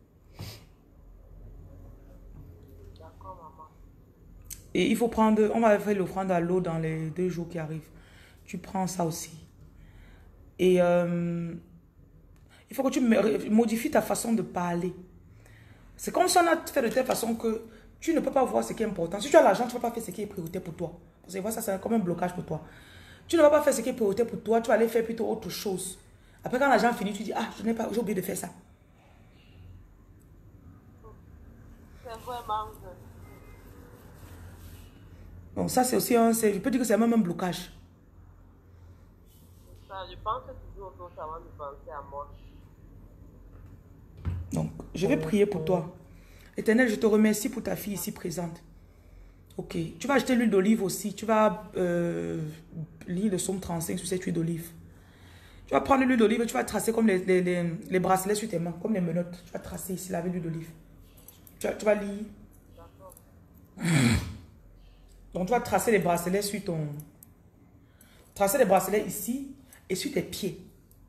D'accord, maman. Et il faut prendre, on va faire l'offrande à l'eau dans les deux jours qui arrivent. Tu prends ça aussi. Et euh, il faut que tu modifies ta façon de parler. C'est comme si on a fait de telle façon que tu ne peux pas voir ce qui est important. Si tu as l'argent, tu ne peux pas faire ce qui est prioritaire pour toi. Parce que ça, c'est comme un blocage pour toi. Tu ne vas pas faire ce qui est prioritaire pour toi, tu vas aller faire plutôt autre chose. Après, quand l'argent finit, tu dis, ah, je n'ai pas, j'ai oublié de faire ça. C'est vraiment... Donc ça, c'est aussi un, je peux dire que c'est même un blocage. Ça, je pense que toujours autour, ça va me penser à moi. Donc, je vais prier pour toi. Éternel, je te remercie pour ta fille ici présente. Ok. Tu vas acheter l'huile d'olive aussi. Tu vas euh, lire le psaume trente-cinq sur cette huile d'olive. Tu vas prendre l'huile d'olive et tu vas tracer comme les, les, les, les bracelets sur tes mains, comme les menottes. Tu vas tracer ici avec l'huile d'olive. Tu, tu vas lire. Donc, tu vas tracer les bracelets sur ton... Tracer les bracelets ici et sur tes pieds.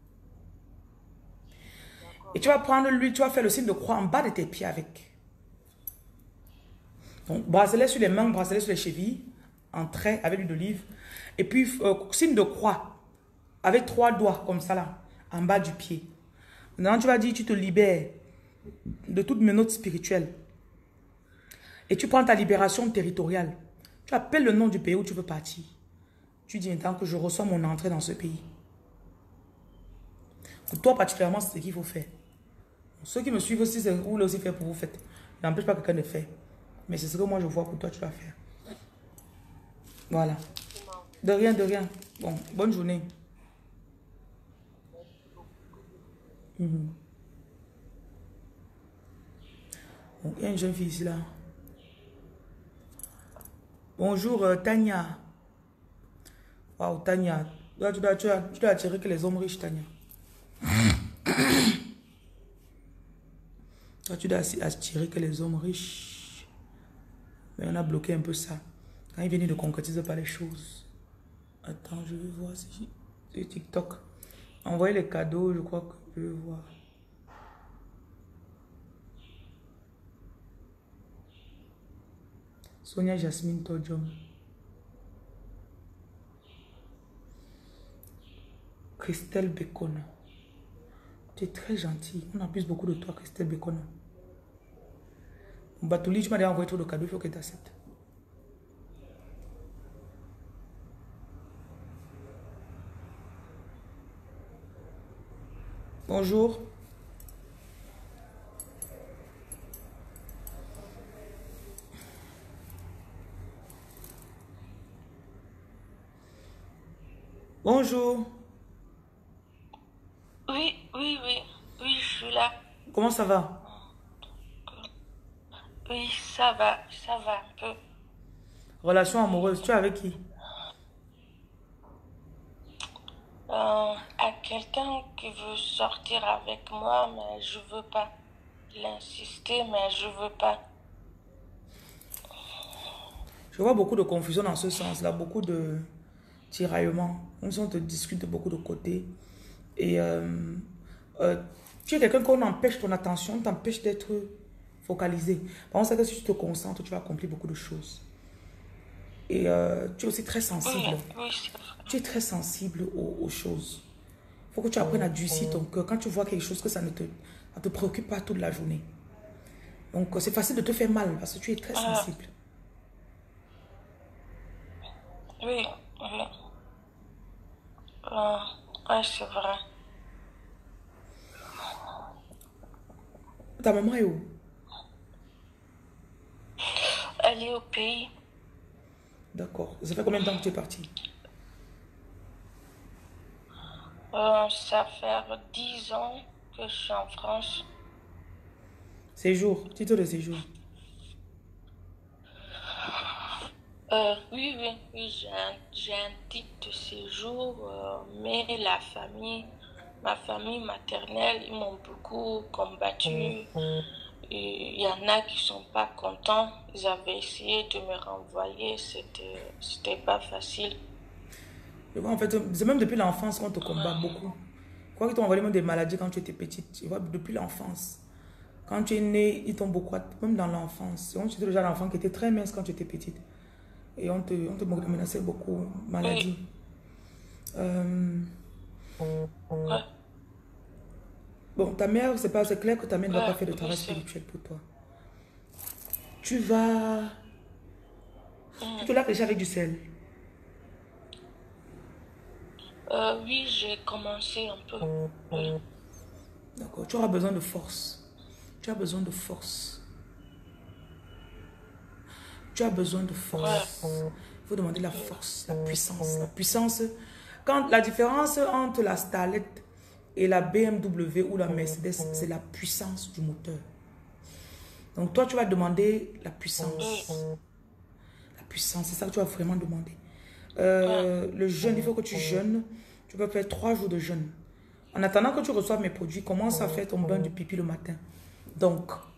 Et tu vas prendre l'huile, tu vas faire le signe de croix en bas de tes pieds avec. Donc, bracelet sur les mains, bracelet sur les chevilles, en trait avec l'huile d'olive. Et puis, euh, signe de croix, avec trois doigts, comme ça là, en bas du pied. Maintenant, tu vas dire, tu te libères de toute menotte spirituelle. Et tu prends ta libération territoriale. Tu appelles le nom du pays où tu veux partir. Tu dis maintenant que je reçois mon entrée dans ce pays. Pour toi particulièrement, c'est ce qu'il faut faire. Ceux qui me suivent aussi, c'est vous aussi faire pour vous faites. N'empêche pas quelqu'un de faire. Mais c'est ce que moi je vois pour toi, tu vas faire. Voilà. De rien, de rien. Bon, bonne journée. Mmh. Bon, il y a une jeune fille ici là. Bonjour euh, Tania. Waouh, Tania. Là, tu dois, tu, dois, tu dois attirer que les hommes riches, Tania. Là, tu dois attirer que les hommes riches. Mais on a bloqué un peu ça. Quand ils viennent, ils ne concrétisent pas les choses. Attends, je vais voir si j'ai TikTok. Envoyer les cadeaux, je crois que je vais voir. Sonia Jasmine Todjom. Christelle Bekona. Tu es très gentille. On abuse beaucoup de toi, Christelle Bekona. Batouli, tu m'as déjà envoyé trop de cadeaux, il faut que tu acceptes. Bonjour. Bonjour. Oui, oui, oui, oui, je suis là. Comment ça va? Oui, ça va, ça va un peu. Relation amoureuse, tu es avec qui? Euh, à quelqu'un qui veut sortir avec moi, mais je veux pas. Il a insisté, mais je veux pas. Je vois beaucoup de confusion dans ce sens-là, beaucoup de tiraillements. On te discute de beaucoup de côtés. Et euh, euh, tu es quelqu'un qu'on empêche ton attention, t'empêche d'être focalisé. Par contre, c'est que si tu te concentres, tu vas accomplir beaucoup de choses. Et euh, tu es aussi très sensible. Oui, oui, c'est vrai. Tu es très sensible aux, aux choses. Il faut que tu apprennes à durcir ton cœur. Quand tu vois quelque chose, que ça ne te, ça te préoccupe pas toute la journée. Donc, c'est facile de te faire mal parce que tu es très Ah. sensible. Oui, oui. Euh, ouais, c'est vrai. Ta maman est où? elle est au pays. D'accord. Ça fait combien de temps que tu es parti? Euh, ça fait dix ans que je suis en France. Séjour, titre de séjour. Euh, oui, oui, oui, j'ai un, j'ai un titre de séjour, euh, mais la famille, ma famille maternelle, ils m'ont beaucoup combattu. Et il y en a qui sont pas contents. Ils avaient essayé de me renvoyer, c'était, c'était pas facile. Je vois, en fait, c'est même depuis l'enfance qu'on te combat beaucoup. Quoi qu'ils t'ont envoyé même des maladies quand tu étais petite. Tu vois, depuis l'enfance. Quand tu es né, ils t'ont beaucoup, même dans l'enfance. On était déjà l'enfant qui était très mince quand tu étais petite. Et on te, on te menaçait beaucoup, maladie. Oui. Euh, Ouais. Bon, ta mère, c'est pas, c'est clair que ta mère ne va Ouais, pas faire de oui, travail c'est- spirituel pour toi. Tu vas... Mm. Tu te laves déjà avec du sel. Euh, oui, j'ai commencé un peu. Oui. D'accord. Tu auras besoin de force. Tu as besoin de force. Tu as besoin de force. Il faut demander la force, la puissance. La puissance. Quand la différence entre la Starlet et la B M W ou la Mercedes, c'est la puissance du moteur. Donc toi, tu vas demander la puissance. La puissance, c'est ça que tu vas vraiment demander. Euh, le jeûne, il faut que tu jeûnes. Tu peux faire trois jours de jeûne. En attendant que tu reçoives mes produits, commence à faire ton bain du pipi le matin. Donc,